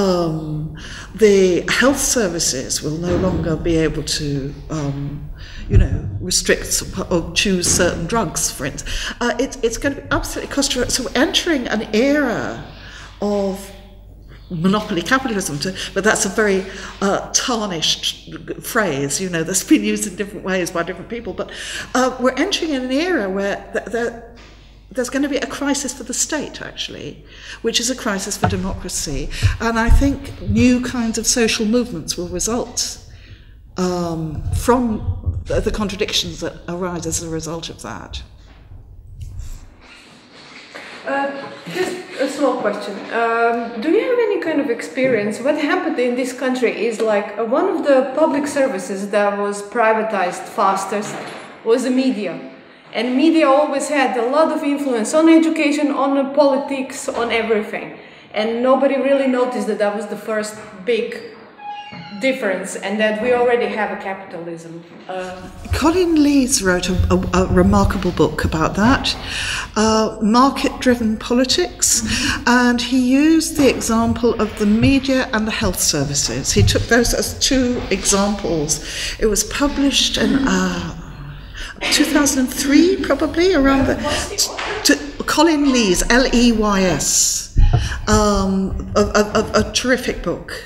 The health services will no longer be able to, restrict or choose certain drugs, for instance. It's going to be absolutely cost-effective. So we're entering an era of monopoly capitalism, but that's a very tarnished phrase, that's been used in different ways by different people. But we're entering in an era where there's going to be a crisis for the state, actually, which is a crisis for democracy. And I think new kinds of social movements will result from the contradictions that arise as a result of that. Just a small question. Do you have any kind of experience? What happened in this country is like one of the public services that was privatized fastest was the media. And media always had a lot of influence on education, on politics, on everything. And nobody really noticed that was the first big difference, and that we already have a capitalism. Colin Lees wrote a remarkable book about that, Market-Driven Politics, and he used the example of the media and the health services. He took those as two examples. It was published in 2003, probably, around Colin Lees, Leys, a terrific book.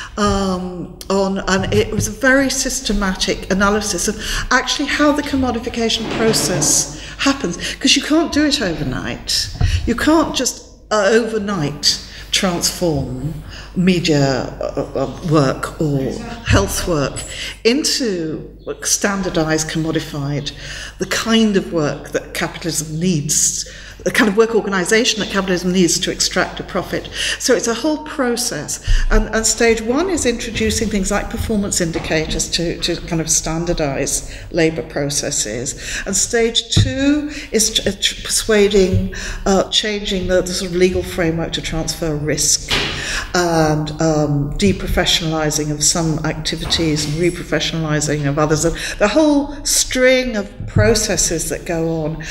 And it was a very systematic analysis of actually how the commodification process happens, because you can't do it overnight. You can't just overnight transform media work or health work into standardized, commodified, the kind of work that capitalism needs, the kind of work organisation that capitalism needs to extract a profit. So it's a whole process. And stage one is introducing things like performance indicators to kind of standardise labour processes. And stage two is persuading, changing the sort of legal framework to transfer risk, and deprofessionalising of some activities and reprofessionalising of others. The whole string of processes that go on.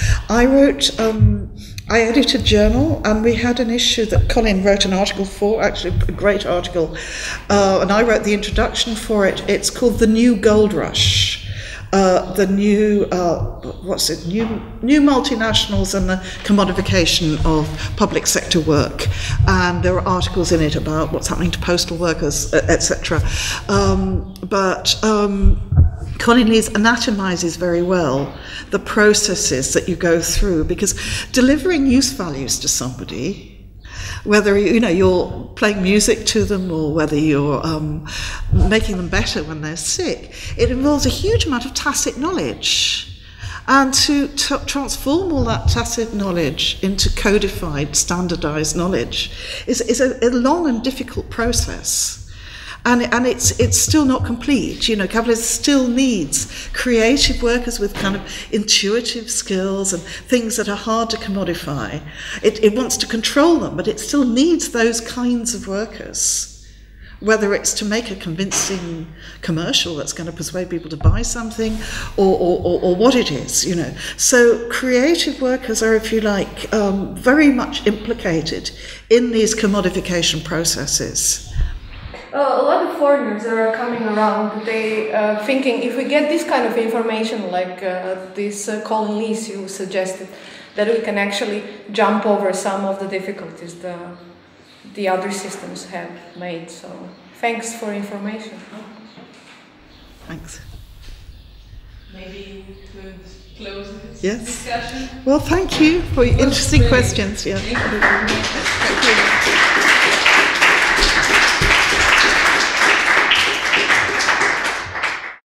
I edited a journal, and we had an issue that Colin wrote an article for, actually a great article, and I wrote the introduction for it. It's called The New Gold Rush, the new, new multinationals and the commodification of public sector work. And there are articles in it about what's happening to postal workers, etc. Colin Lees anatomizes very well the processes that you go through, because delivering use values to somebody whether you're playing music to them or whether you're making them better when they're sick. It involves a huge amount of tacit knowledge. And to transform all that tacit knowledge into codified, standardized knowledge is a long and difficult process. And it's still not complete. Capitalism still needs creative workers with kind of intuitive skills and things that are hard to commodify. It wants to control them, but it still needs those kinds of workers. Whether it's to make a convincing commercial that's going to persuade people to buy something, or what it is, So creative workers are, if you like, very much implicated in these commodification processes. A lot of foreigners are coming around. They thinking if we get this kind of information, like this colonies you suggested, that we can actually jump over some of the difficulties the other systems have made. So thanks for information. Thanks. Maybe we could close this Yes. discussion. Well, thank you for your interesting Really questions. Yeah. Thank you.